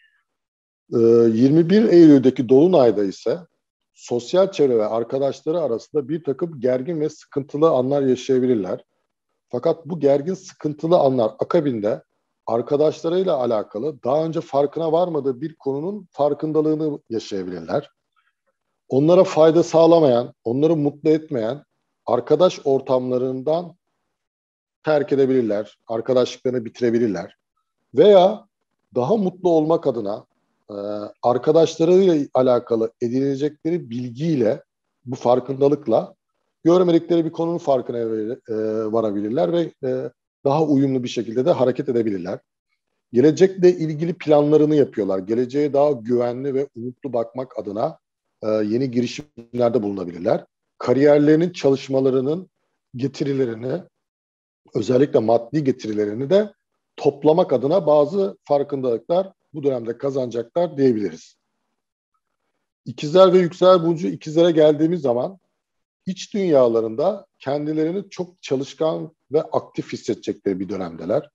21 Eylül'deki Dolunay'da ise sosyal çevre ve arkadaşları arasında bir takım gergin ve sıkıntılı anlar yaşayabilirler. Fakat bu gergin sıkıntılı anlar akabinde arkadaşlarıyla alakalı daha önce farkına varmadığı bir konunun farkındalığını yaşayabilirler. Onlara fayda sağlamayan, onları mutlu etmeyen arkadaş ortamlarından terk edebilirler, arkadaşlıklarını bitirebilirler. Veya daha mutlu olmak adına e, arkadaşlarıyla alakalı edinecekleri bilgiyle, bu farkındalıkla görmedikleri bir konunun farkına varabilirler ve daha uyumlu bir şekilde de hareket edebilirler. Gelecekle ilgili planlarını yapıyorlar. Geleceğe daha güvenli ve umutlu bakmak adına yeni girişimlerde bulunabilirler. Kariyerlerinin, çalışmalarının getirilerini, özellikle maddi getirilerini de toplamak adına bazı farkındalıklar bu dönemde kazanacaklar diyebiliriz. İkizler ve yükselen burcu ikizlere geldiğimiz zaman iç dünyalarında kendilerini çok çalışkan ve aktif hissedecekleri bir dönemdeler.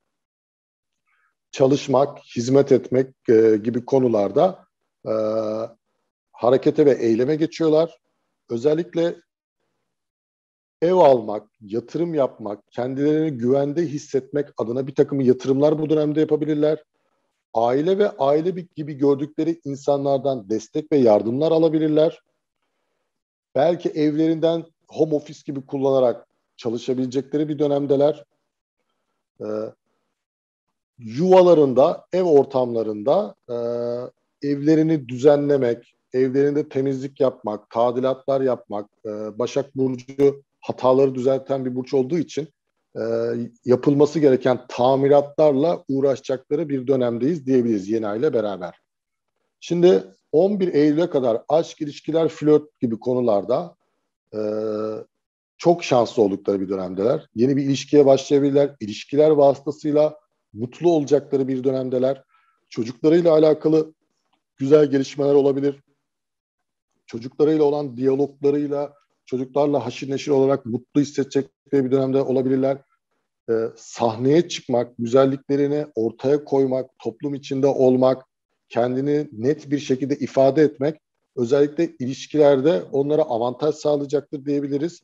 Çalışmak, hizmet etmek gibi konularda e, harekete ve eyleme geçiyorlar. Özellikle ev almak, yatırım yapmak, kendilerini güvende hissetmek adına bir takım yatırımlar bu dönemde yapabilirler. Aile ve aile gibi gördükleri insanlardan destek ve yardımlar alabilirler. Belki evlerinden home office gibi kullanarak çalışabilecekleri bir dönemdeler. Ee, Yuvalarında, ev ortamlarında evlerini düzenlemek, evlerinde temizlik yapmak, tadilatlar yapmak, Başak Burcu hataları düzelten bir burç olduğu için e, yapılması gereken tamiratlarla uğraşacakları bir dönemdeyiz diyebiliriz yeni ay ile beraber. Şimdi 11 Eylül'e kadar aşk, ilişkiler, flört gibi konularda e, çok şanslı oldukları bir dönemdeler. Yeni bir ilişkiye başlayabilirler. İlişkiler vasıtasıyla mutlu olacakları bir dönemdeler. Çocuklarıyla alakalı güzel gelişmeler olabilir. Çocuklarıyla olan diyaloglarıyla, çocuklarla haşir neşir olarak mutlu hissedecekleri bir dönemde olabilirler. Sahneye çıkmak, güzelliklerini ortaya koymak, toplum içinde olmak, kendini net bir şekilde ifade etmek özellikle ilişkilerde onlara avantaj sağlayacaktır diyebiliriz.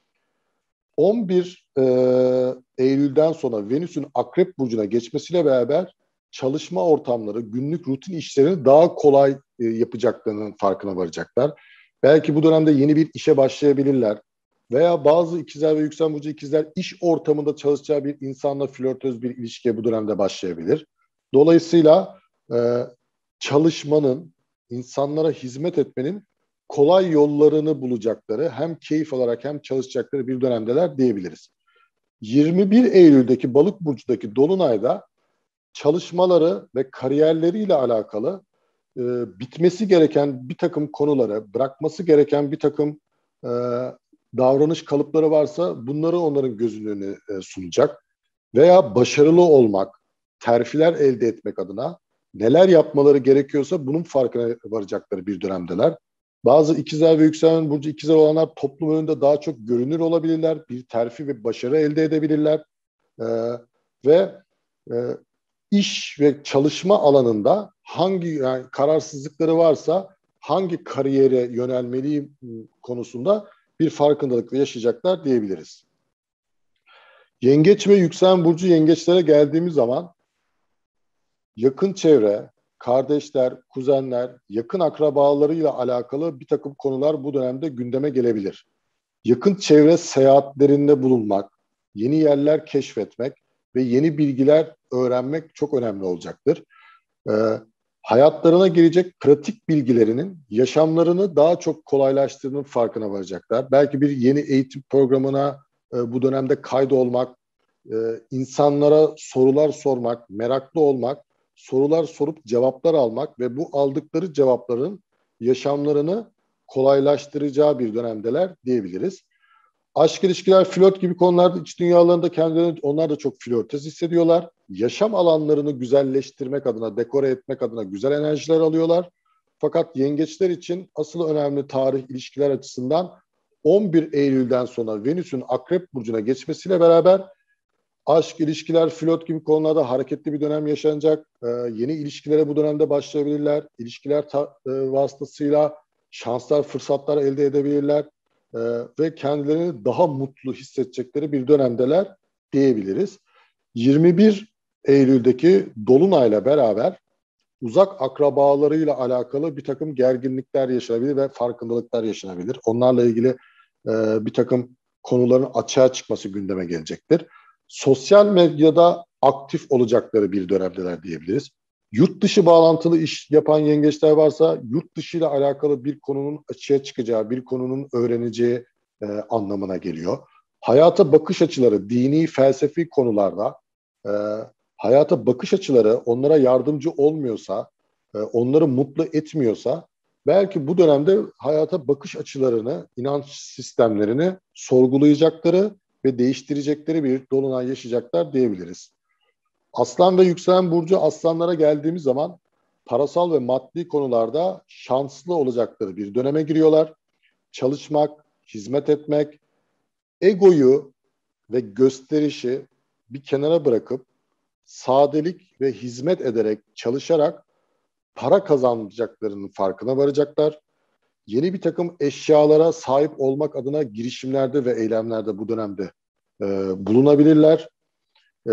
11 Eylül'den sonra Venüs'ün Akrep Burcu'na geçmesiyle beraber çalışma ortamları, günlük rutin işlerini daha kolay yapacaklarının farkına varacaklar. Belki bu dönemde yeni bir işe başlayabilirler. Veya bazı ikizler ve yükselen burcu ikizler iş ortamında çalışacağı bir insanla flörtöz bir ilişkiye bu dönemde başlayabilir. Dolayısıyla çalışmanın, insanlara hizmet etmenin kolay yollarını bulacakları, hem keyif alarak hem çalışacakları bir dönemdeler diyebiliriz. 21 Eylül'deki Balık burcundaki dolunayda çalışmaları ve kariyerleriyle alakalı bitmesi gereken bir takım konuları, bırakması gereken bir takım e, davranış kalıpları varsa bunları onların gözünün önüne sunacak. Veya başarılı olmak, terfiler elde etmek adına neler yapmaları gerekiyorsa bunun farkına varacakları bir dönemdeler. Bazı ikizler ve yükselen burcu ikizler olanlar toplum önünde daha çok görünür olabilirler. Bir terfi ve başarı elde edebilirler. Ee, ve e, iş ve çalışma alanında hangi yani kararsızlıkları varsa hangi kariyere yönelmeliyim konusunda bir farkındalıkla yaşayacaklar diyebiliriz. Yengeç ve yükselen burcu yengeçlere geldiğimiz zaman yakın çevre, kardeşler, kuzenler, yakın akrabalarıyla alakalı bir takım konular bu dönemde gündeme gelebilir. Yakın çevre seyahatlerinde bulunmak, yeni yerler keşfetmek ve yeni bilgiler öğrenmek çok önemli olacaktır. Ee, Hayatlarına girecek pratik bilgilerinin yaşamlarını daha çok kolaylaştırdığının farkına varacaklar. Belki bir yeni eğitim programına bu dönemde kaydolmak, insanlara sorular sormak, meraklı olmak, sorular sorup cevaplar almak ve bu aldıkları cevapların yaşamlarını kolaylaştıracağı bir dönemdeler diyebiliriz. Aşk, ilişkiler, flört gibi konularda iç dünyalarında kendilerini onlar da çok flörtöz hissediyorlar. Yaşam alanlarını güzelleştirmek adına, dekore etmek adına güzel enerjiler alıyorlar. Fakat yengeçler için asıl önemli tarih ilişkiler açısından 11 Eylül'den sonra Venüs'ün Akrep Burcu'na geçmesiyle beraber aşk, ilişkiler, flört gibi konularda hareketli bir dönem yaşanacak. Yeni ilişkilere bu dönemde başlayabilirler. İlişkiler vasıtasıyla şanslar, fırsatlar elde edebilirler. Ve kendilerini daha mutlu hissedecekleri bir dönemdeler diyebiliriz. 21 Eylül'deki Dolunay'la beraber uzak akrabalarıyla alakalı bir takım gerginlikler yaşanabilir ve farkındalıklar yaşanabilir. Onlarla ilgili bir takım konuların açığa çıkması gündeme gelecektir. Sosyal medyada aktif olacakları bir dönemdeler diyebiliriz. Yurt dışı bağlantılı iş yapan yengeçler varsa yurt dışı ile alakalı bir konunun açığa çıkacağı, bir konunun öğreneceği anlamına geliyor. Hayata bakış açıları, dini, felsefi konularda e, hayata bakış açıları onlara yardımcı olmuyorsa, onları mutlu etmiyorsa belki bu dönemde hayata bakış açılarını, inanç sistemlerini sorgulayacakları ve değiştirecekleri bir dolunay yaşayacaklar diyebiliriz. Aslan ve yükselen burcu aslanlara geldiğimiz zaman parasal ve maddi konularda şanslı olacakları bir döneme giriyorlar. Çalışmak, hizmet etmek, egoyu ve gösterişi bir kenara bırakıp sadelik ve hizmet ederek, çalışarak para kazanacaklarının farkına varacaklar. Yeni bir takım eşyalara sahip olmak adına girişimlerde ve eylemlerde bu dönemde bulunabilirler. E,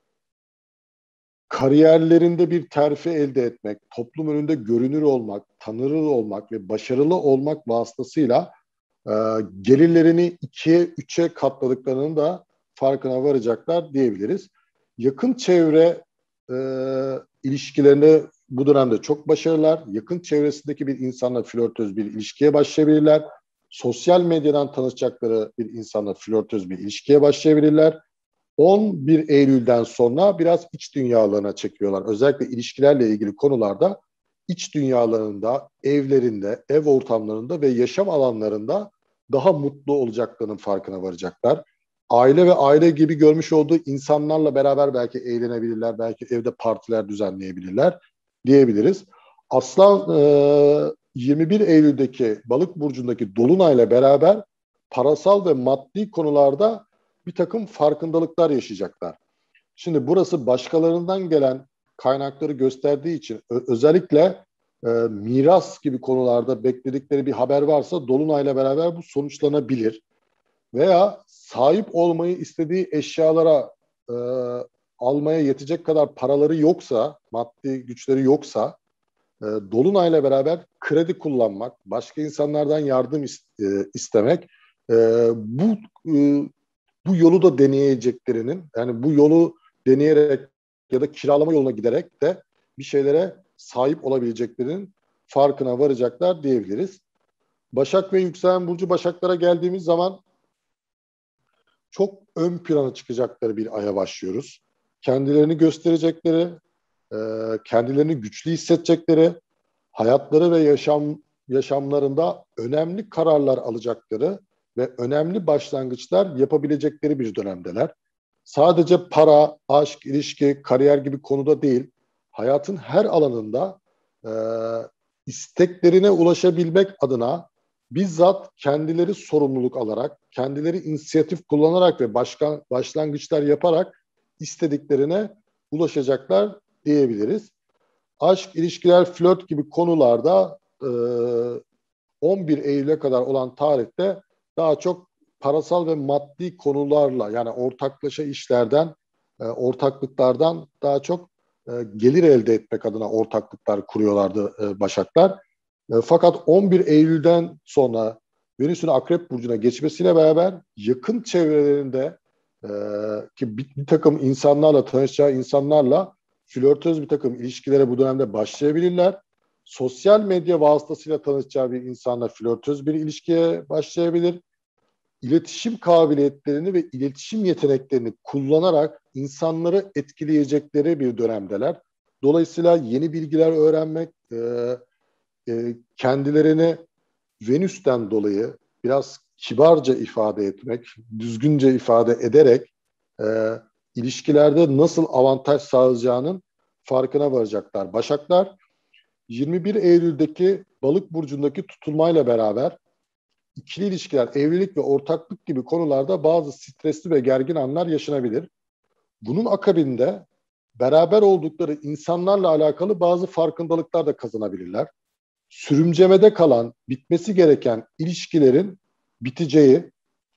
Kariyerlerinde bir terfi elde etmek, toplum önünde görünür olmak, tanınır olmak ve başarılı olmak vasıtasıyla e, gelirlerini 2'ye 3'e katladıklarının da farkına varacaklar diyebiliriz. Yakın çevre e, ilişkilerini bu dönemde çok başarılılar. Yakın çevresindeki bir insanla flörtöz bir ilişkiye başlayabilirler. Sosyal medyadan tanışacakları bir insanla flörtöz bir ilişkiye başlayabilirler. 11 Eylül'den sonra biraz iç dünyalarına çekiyorlar. Özellikle ilişkilerle ilgili konularda iç dünyalarında, evlerinde, ev ortamlarında ve yaşam alanlarında daha mutlu olacaklarının farkına varacaklar. Aile ve aile gibi görmüş olduğu insanlarla beraber belki eğlenebilirler, belki evde partiler düzenleyebilirler diyebiliriz. Aslan 21 Eylül'deki Balık burcundaki dolunayla beraber parasal ve maddi konularda bir takım farkındalıklar yaşayacaklar. Şimdi burası başkalarından gelen kaynakları gösterdiği için özellikle miras gibi konularda bekledikleri bir haber varsa dolunayla beraber bu sonuçlanabilir. Veya sahip olmayı istediği eşyalara e, almaya yetecek kadar paraları yoksa, maddi güçleri yoksa dolunayla beraber kredi kullanmak, başka insanlardan yardım istemek e, bu e, bu yolu da deneyeceklerinin, yani bu yolu deneyerek ya da kiralama yoluna giderek de bir şeylere sahip olabileceklerinin farkına varacaklar diyebiliriz. Başak ve yükselen burcu Başaklara geldiğimiz zaman çok ön plana çıkacakları bir aya başlıyoruz. Kendilerini gösterecekleri, kendilerini güçlü hissedecekleri, hayatları ve yaşamlarında önemli kararlar alacakları ve önemli başlangıçlar yapabilecekleri bir dönemdeler. Sadece para, aşk, ilişki, kariyer gibi konuda değil, hayatın her alanında e, isteklerine ulaşabilmek adına bizzat kendileri sorumluluk alarak, kendileri inisiyatif kullanarak ve başlangıçlar yaparak istediklerine ulaşacaklar diyebiliriz. Aşk, ilişkiler, flört gibi konularda 11 Eylül'e kadar olan tarihte daha çok parasal ve maddi konularla yani ortaklaşa işlerden, ortaklıklardan daha çok gelir elde etmek adına ortaklıklar kuruyorlardı Başaklar. Fakat 11 Eylül'den sonra Venüs'ün Akrep Burcu'na geçmesiyle beraber yakın çevrelerinde e, ki bir takım insanlarla tanışacağı insanlarla flörtöz bir takım ilişkilere bu dönemde başlayabilirler. Sosyal medya vasıtasıyla tanışacağı bir insanla flörtöz bir ilişkiye başlayabilir. İletişim kabiliyetlerini ve iletişim yeteneklerini kullanarak insanları etkileyecekleri bir dönemdeler. Dolayısıyla yeni bilgiler öğrenmek, kendilerini Venüs'ten dolayı biraz kibarca ifade etmek, düzgünce ifade ederek e, ilişkilerde nasıl avantaj sağlayacağının farkına varacaklar. Başaklar 21 Eylül'deki Balık burcundaki tutulmayla beraber ikili ilişkiler, evlilik ve ortaklık gibi konularda bazı stresli ve gergin anlar yaşanabilir. Bunun akabinde beraber oldukları insanlarla alakalı bazı farkındalıklar da kazanabilirler. Sürümcemede kalan, bitmesi gereken ilişkilerin biteceği,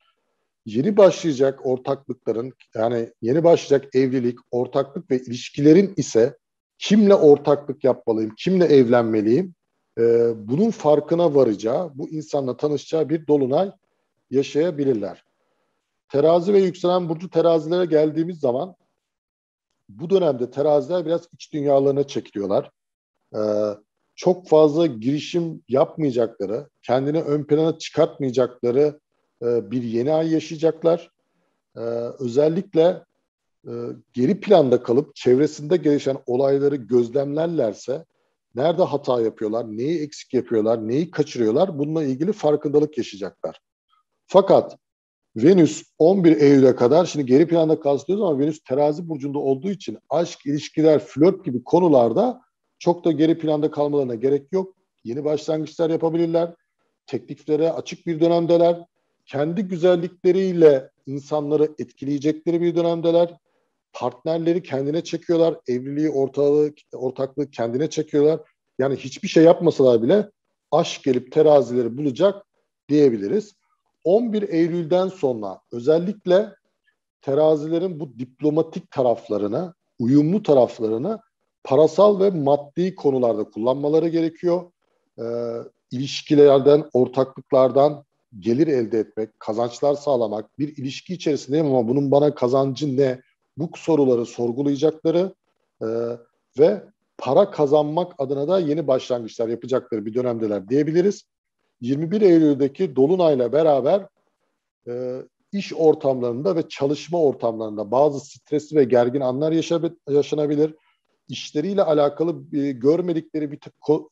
yeni başlayacak ortaklıkların, yani yeni başlayacak evlilik, ortaklık ve ilişkilerin ise kimle ortaklık yapmalıyım, kimle evlenmeliyim, bunun farkına varacağı, bu insanla tanışacağı bir dolunay yaşayabilirler. Terazi ve yükselen burcu terazilere geldiğimiz zaman bu dönemde teraziler biraz iç dünyalarına çekiliyorlar. Ee, Çok fazla girişim yapmayacakları, kendini ön plana çıkartmayacakları bir yeni ay yaşayacaklar. Ee, Özellikle e, geri planda kalıp çevresinde gelişen olayları gözlemlerlerse nerede hata yapıyorlar, neyi eksik yapıyorlar, neyi kaçırıyorlar bununla ilgili farkındalık yaşayacaklar. Fakat Venüs 11 Eylül'e kadar, şimdi geri planda kastediyoruz ama Venüs terazi burcunda olduğu için aşk, ilişkiler, flört gibi konularda çok da geri planda kalmalarına gerek yok. Yeni başlangıçlar yapabilirler. Tekliflere açık bir dönemdeler. Kendi güzellikleriyle insanları etkileyecekleri bir dönemdeler. Partnerleri kendine çekiyorlar. Evliliği, ortaklığı kendine çekiyorlar. Yani hiçbir şey yapmasalar bile aşk gelip terazileri bulacak diyebiliriz. 11 Eylül'den sonra özellikle terazilerin bu diplomatik taraflarını, uyumlu taraflarını parasal ve maddi konularda kullanmaları gerekiyor. İlişkilerden, ortaklıklardan gelir elde etmek, kazançlar sağlamak, bir ilişki içerisindeyim ama bunun bana kazancı ne? Bu soruları sorgulayacakları e, ve para kazanmak adına da yeni başlangıçlar yapacakları bir dönemdeler diyebiliriz. 21 Eylül'deki Dolunay'la beraber e, iş ortamlarında ve çalışma ortamlarında bazı stresli ve gergin anlar yaşanabilir. İşleriyle alakalı görmedikleri bir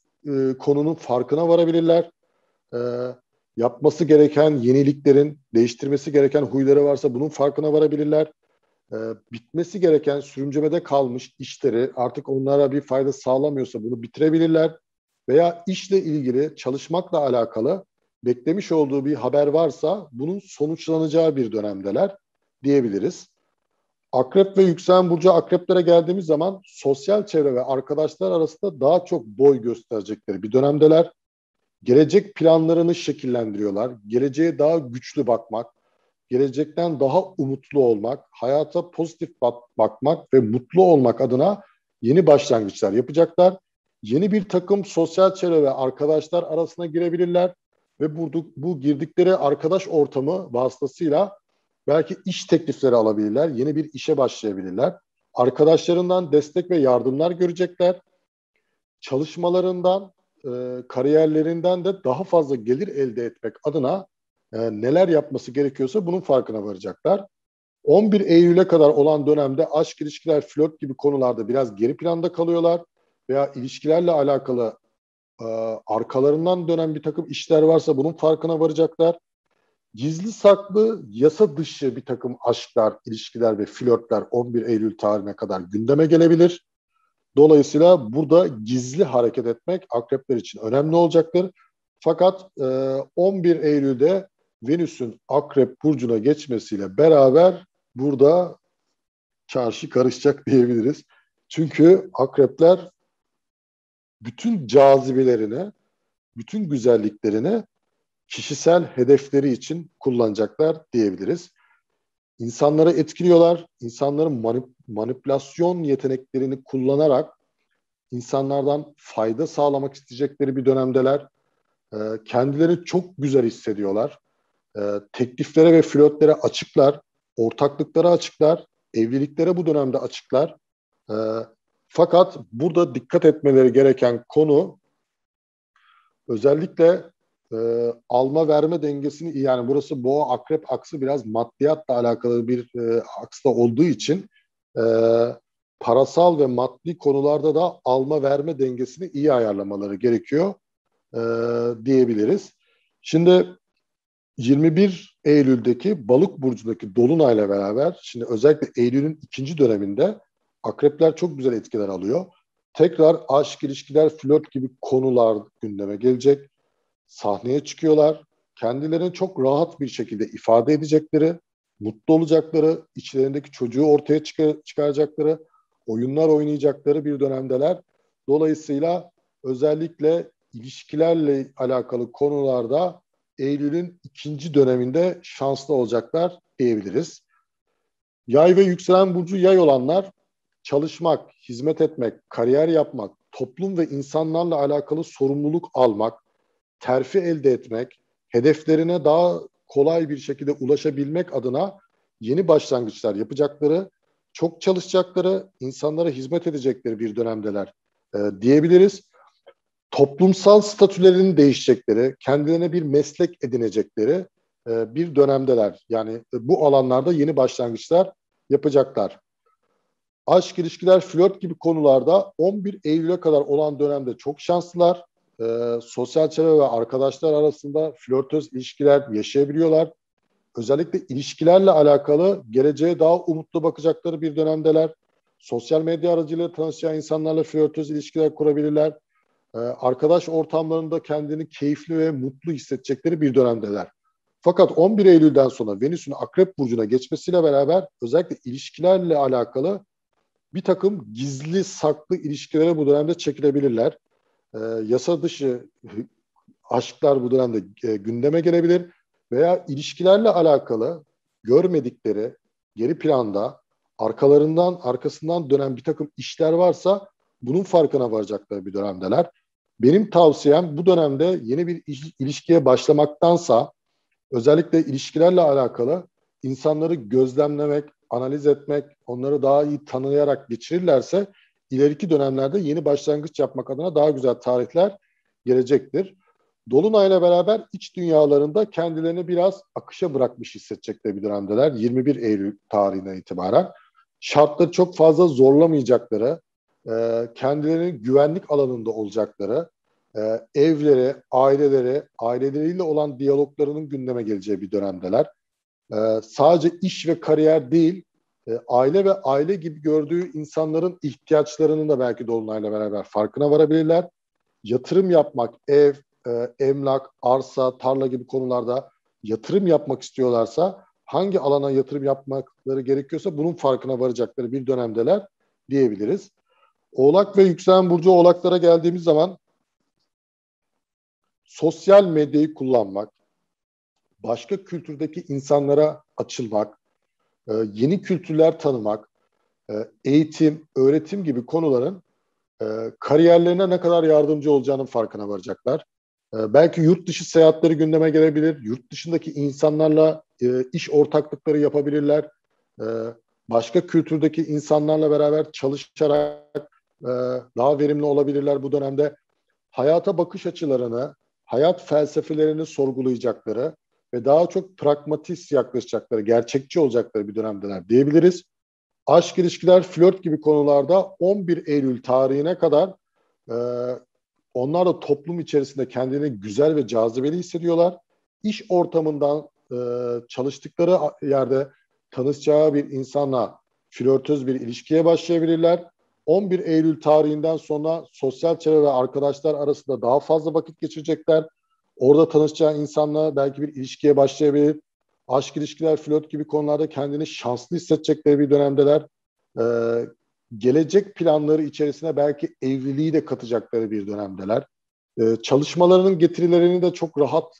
konunun farkına varabilirler. E, Yapması gereken yeniliklerin, değiştirmesi gereken huyları varsa bunun farkına varabilirler. E, Bitmesi gereken sürüncemede kalmış işleri artık onlara bir fayda sağlamıyorsa bunu bitirebilirler. Veya işle ilgili, çalışmakla alakalı beklemiş olduğu bir haber varsa bunun sonuçlanacağı bir dönemdeler diyebiliriz. Akrep ve yükselen burcu akreplere geldiğimiz zaman sosyal çevre ve arkadaşlar arasında daha çok boy gösterecekleri bir dönemdeler. Gelecek planlarını şekillendiriyorlar. Geleceğe daha güçlü bakmak, gelecekten daha umutlu olmak, hayata pozitif bakmak ve mutlu olmak adına yeni başlangıçlar yapacaklar. Yeni bir takım sosyal çevre ve arkadaşlar arasına girebilirler ve bu girdikleri arkadaş ortamı vasıtasıyla belki iş teklifleri alabilirler, yeni bir işe başlayabilirler. Arkadaşlarından destek ve yardımlar görecekler. Çalışmalarından, kariyerlerinden de daha fazla gelir elde etmek adına neler yapması gerekiyorsa bunun farkına varacaklar. 11 Eylül'e kadar olan dönemde aşk, ilişkiler, flört gibi konularda biraz geri planda kalıyorlar veya ilişkilerle alakalı e, arkalarından dönen bir takım işler varsa bunun farkına varacaklar. Gizli saklı, yasa dışı bir takım aşklar, ilişkiler ve flörtler 11 Eylül tarihine kadar gündeme gelebilir. Dolayısıyla burada gizli hareket etmek akrepler için önemli olacaktır. Fakat 11 Eylül'de Venüs'ün Akrep Burcu'na geçmesiyle beraber burada çarşı karışacak diyebiliriz. Çünkü akrepler bütün cazibelerini, bütün güzelliklerini kişisel hedefleri için kullanacaklar diyebiliriz. İnsanları etkiliyorlar, insanların manipülasyon yeteneklerini kullanarak insanlardan fayda sağlamak isteyecekleri bir dönemdeler. Kendilerini çok güzel hissediyorlar. Tekliflere ve flörtlere açıklar, ortaklıklara açıklar, evliliklere bu dönemde açıklar. Ee, Fakat burada dikkat etmeleri gereken konu özellikle alma verme dengesini, yani burası boğa akrep aksı biraz maddiyatla alakalı bir aksta olduğu için e, parasal ve maddi konularda da alma verme dengesini iyi ayarlamaları gerekiyor e, diyebiliriz. Şimdi 21 Eylül'deki Balık burcundaki dolunayla beraber, şimdi özellikle Eylül'ün ikinci döneminde akrepler çok güzel etkiler alıyor. Tekrar aşk, ilişkiler, flört gibi konular gündeme gelecek. Sahneye çıkıyorlar. Kendilerini çok rahat bir şekilde ifade edecekleri, mutlu olacakları, içlerindeki çocuğu ortaya çıkaracakları, oyunlar oynayacakları bir dönemdeler. Dolayısıyla özellikle ilişkilerle alakalı konularda Eylül'ün ikinci döneminde şanslı olacaklar diyebiliriz. Yay ve yükselen burcu yay olanlar çalışmak, hizmet etmek, kariyer yapmak, toplum ve insanlarla alakalı sorumluluk almak, terfi elde etmek, hedeflerine daha kolay bir şekilde ulaşabilmek adına yeni başlangıçlar yapacakları, çok çalışacakları, insanlara hizmet edecekleri bir dönemdeler diyebiliriz. Toplumsal statülerinin değişecekleri, kendilerine bir meslek edinecekleri bir dönemdeler. Yani bu alanlarda yeni başlangıçlar yapacaklar. Aşk, ilişkiler, flört gibi konularda 11 Eylül'e kadar olan dönemde çok şanslılar. Sosyal çevre ve arkadaşlar arasında flörtöz ilişkiler yaşayabiliyorlar. Özellikle ilişkilerle alakalı geleceğe daha umutlu bakacakları bir dönemdeler. Sosyal medya aracılığıyla tanışacağı insanlarla flörtöz ilişkiler kurabilirler. Arkadaş ortamlarında kendini keyifli ve mutlu hissedecekleri bir dönemdeler. Fakat 11 Eylül'den sonra Venüs'ün Akrep Burcu'na geçmesiyle beraber özellikle ilişkilerle alakalı bir takım gizli saklı ilişkilere bu dönemde çekilebilirler. Yasa dışı aşklar bu dönemde gündeme gelebilir veya ilişkilerle alakalı görmedikleri geri planda arkasından dönen bir takım işler varsa bunun farkına varacakları bir dönemdeler. Benim tavsiyem bu dönemde yeni bir ilişkiye başlamaktansa özellikle ilişkilerle alakalı insanları gözlemlemek, analiz etmek, onları daha iyi tanıyarak geçirirlerse ileriki dönemlerde yeni başlangıç yapmak adına daha güzel tarihler gelecektir. Dolunay'la beraber iç dünyalarında kendilerini biraz akışa bırakmış hissedecekleri bir dönemdeler. 21 Eylül tarihinden itibaren. Şartları çok fazla zorlamayacakları, kendilerinin güvenlik alanında olacakları, evleri, aileleriyle olan diyaloglarının gündeme geleceği bir dönemdeler. Sadece iş ve kariyer değil, aile ve aile gibi gördüğü insanların ihtiyaçlarının da belki Dolunay'la beraber farkına varabilirler. Yatırım yapmak, ev, emlak, arsa, tarla gibi konularda yatırım yapmak istiyorlarsa hangi alana yatırım yapmakları gerekiyorsa bunun farkına varacakları bir dönemdeler diyebiliriz. Oğlak ve yükselen burcu oğlaklara geldiğimiz zaman sosyal medyayı kullanmak, başka kültürdeki insanlara açılmak, yeni kültürler tanımak, eğitim, öğretim gibi konuların kariyerlerine ne kadar yardımcı olacağının farkına varacaklar. Belki yurt dışı seyahatleri gündeme gelebilir. Yurt dışındaki insanlarla iş ortaklıkları yapabilirler. E, Başka kültürdeki insanlarla beraber çalışarak daha verimli olabilirler bu dönemde. Hayata bakış açılarını, hayat felsefelerini sorgulayacakları ve daha çok pragmatist yaklaşacakları, gerçekçi olacakları bir dönemdeler diyebiliriz. Aşk, ilişkiler, flört gibi konularda 11 Eylül tarihine kadar e, onlar da toplum içerisinde kendini güzel ve cazibeli hissediyorlar. İş ortamından çalıştıkları yerde tanışacağı bir insanla flörtöz bir ilişkiye başlayabilirler. 11 Eylül tarihinden sonra sosyal çevre ve arkadaşlar arasında daha fazla vakit geçirecekler. Orada tanışacağı insanla belki bir ilişkiye başlayabilir. Aşk, ilişkiler, flört gibi konularda kendini şanslı hissedecekleri bir dönemdeler. Ee, Gelecek planları içerisine belki evliliği de katacakları bir dönemdeler. Çalışmalarının getirilerini de çok rahat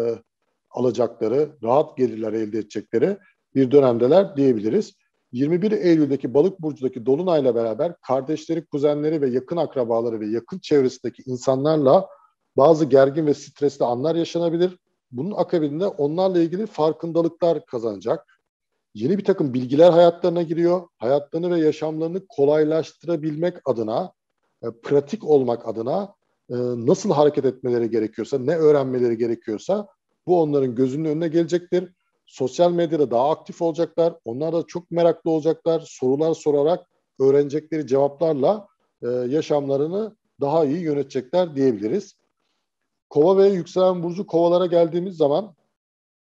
alacakları, rahat gelirler elde edecekleri bir dönemdeler diyebiliriz. 21 Eylül'deki Balık burcundaki dolunayla beraber kardeşleri, kuzenleri ve yakın akrabaları ve yakın çevresindeki insanlarla bazı gergin ve stresli anlar yaşanabilir. Bunun akabinde onlarla ilgili farkındalıklar kazanacak. Yeni bir takım bilgiler hayatlarına giriyor. Hayatlarını ve yaşamlarını kolaylaştırabilmek adına, pratik olmak adına nasıl hareket etmeleri gerekiyorsa, ne öğrenmeleri gerekiyorsa bu onların gözünün önüne gelecektir. Sosyal medyada daha aktif olacaklar. Onlar da çok meraklı olacaklar. Sorular sorarak öğrenecekleri cevaplarla yaşamlarını daha iyi yönetecekler diyebiliriz. Kova ve yükselen burcu kovalara geldiğimiz zaman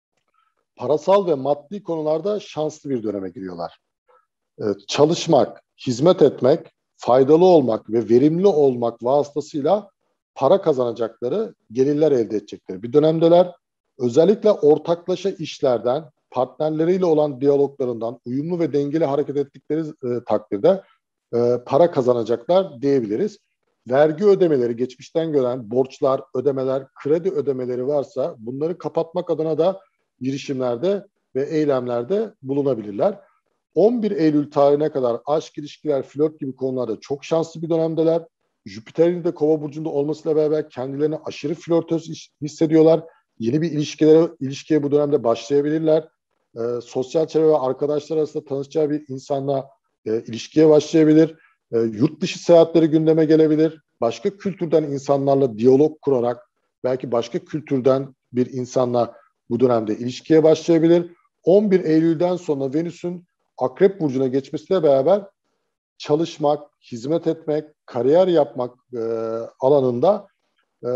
parasal ve maddi konularda şanslı bir döneme giriyorlar. Çalışmak, hizmet etmek, faydalı olmak ve verimli olmak vasıtasıyla para kazanacakları, gelirler elde edecekleri bir dönemdeler. Özellikle ortaklaşa işlerden, partnerleriyle olan diyaloglarından uyumlu ve dengeli hareket ettikleri takdirde para kazanacaklar diyebiliriz. Vergi ödemeleri, geçmişten gelen borçlar, ödemeler, kredi ödemeleri varsa bunları kapatmak adına da girişimlerde ve eylemlerde bulunabilirler. 11 Eylül tarihine kadar aşk, ilişkiler, flört gibi konularda çok şanslı bir dönemdeler. Jüpiter'in de Kova burcunda olmasıyla beraber kendilerini aşırı flörtöz hissediyorlar. Yeni bir ilişkiye bu dönemde başlayabilirler. Sosyal çevre ve arkadaşlar arasında tanışacağı bir insanla ilişkiye başlayabilir. Yurt dışı seyahatleri gündeme gelebilir. Başka kültürden insanlarla diyalog kurarak belki başka kültürden bir insanla bu dönemde ilişkiye başlayabilir. 11 Eylül'den sonra Venüs'ün Akrep burcuna geçmesiyle beraber çalışmak, hizmet etmek, kariyer yapmak alanında e,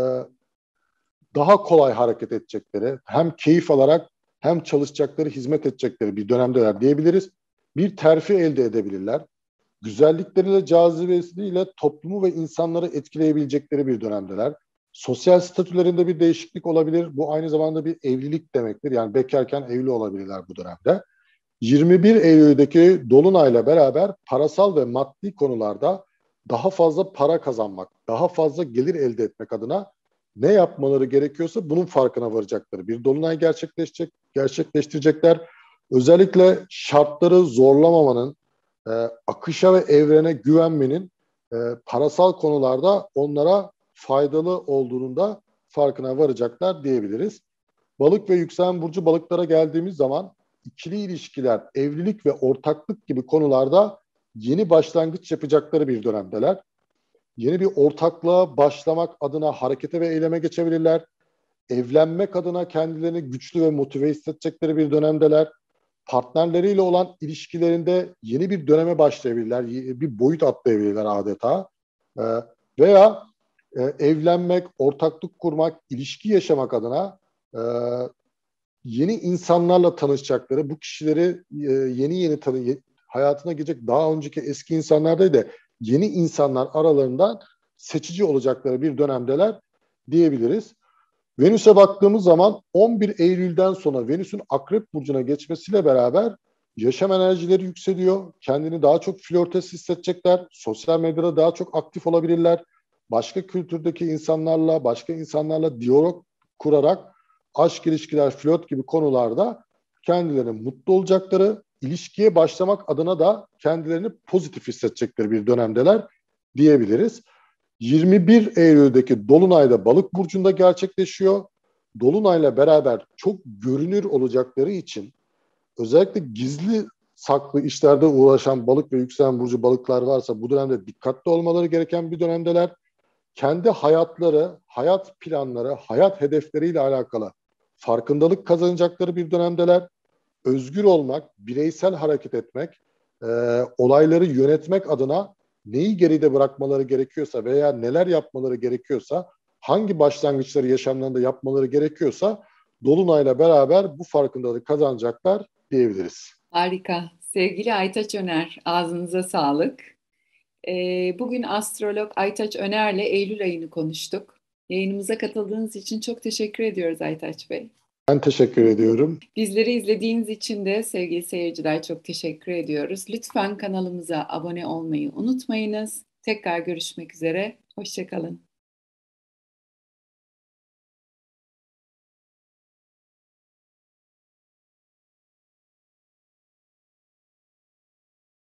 daha kolay hareket edecekleri, hem keyif alarak hem çalışacakları, hizmet edecekleri bir dönemdeler diyebiliriz. Bir terfi elde edebilirler. Güzellikleriyle, cazibesiyle toplumu ve insanları etkileyebilecekleri bir dönemdeler. Sosyal statülerinde bir değişiklik olabilir. Bu aynı zamanda bir evlilik demektir. Yani bekarken evli olabilirler bu dönemde. 21 Eylül'deki Dolunay'la beraber parasal ve maddi konularda daha fazla para kazanmak, daha fazla gelir elde etmek adına ne yapmaları gerekiyorsa bunun farkına varacakları bir Dolunay gerçekleştirecekler. Özellikle şartları zorlamamanın, akışa ve evrene güvenmenin parasal konularda onlara faydalı olduğunun da farkına varacaklar diyebiliriz. Balık ve yükselen burcu balıklara geldiğimiz zaman ikili ilişkiler, evlilik ve ortaklık gibi konularda yeni başlangıç yapacakları bir dönemdeler. Yeni bir ortaklığa başlamak adına harekete ve eyleme geçebilirler. Evlenmek adına kendilerini güçlü ve motive hissedecekleri bir dönemdeler. Partnerleriyle olan ilişkilerinde yeni bir döneme başlayabilirler. Bir boyut atlayabilirler adeta. Ee, veya evlenmek, ortaklık kurmak, ilişki yaşamak adına e, yeni insanlarla tanışacakları, bu kişileri hayatına girecek daha önceki eski insanlar değil de yeni insanlar aralarından seçici olacakları bir dönemdeler diyebiliriz. Venüs'e baktığımız zaman 11 Eylül'den sonra Venüs'ün Akrep burcuna geçmesiyle beraber yaşam enerjileri yükseliyor. Kendini daha çok flörtöz hissedecekler. Sosyal medyada daha çok aktif olabilirler. Başka kültürdeki insanlarla, başka insanlarla diyalog kurarak aşk, ilişkiler, flört gibi konularda kendilerini mutlu olacakları, ilişkiye başlamak adına da kendilerini pozitif hissedecekleri bir dönemdeler diyebiliriz. 21 Eylül'deki Dolunay'da Balık burcunda gerçekleşiyor. Dolunay'la beraber çok görünür olacakları için özellikle gizli saklı işlerde uğraşan balık ve yükselen burcu balıklar varsa bu dönemde dikkatli olmaları gereken bir dönemdeler. Kendi hayatları, hayat planları, hayat hedefleriyle alakalı farkındalık kazanacakları bir dönemdeler. Özgür olmak, bireysel hareket etmek, olayları yönetmek adına neyi geride bırakmaları gerekiyorsa veya neler yapmaları gerekiyorsa, hangi başlangıçları yaşamlarında yapmaları gerekiyorsa Dolunay'la beraber bu farkındalığı kazanacaklar diyebiliriz. Harika. Sevgili Aytaç Öner, ağzınıza sağlık. Bugün astrolog Aytaç Öner'le Eylül ayını konuştuk. Yayınımıza katıldığınız için çok teşekkür ediyoruz Aytaç Bey. Ben teşekkür ediyorum. Bizleri izlediğiniz için de sevgili seyirciler çok teşekkür ediyoruz. Lütfen kanalımıza abone olmayı unutmayınız. Tekrar görüşmek üzere. Hoşça kalın.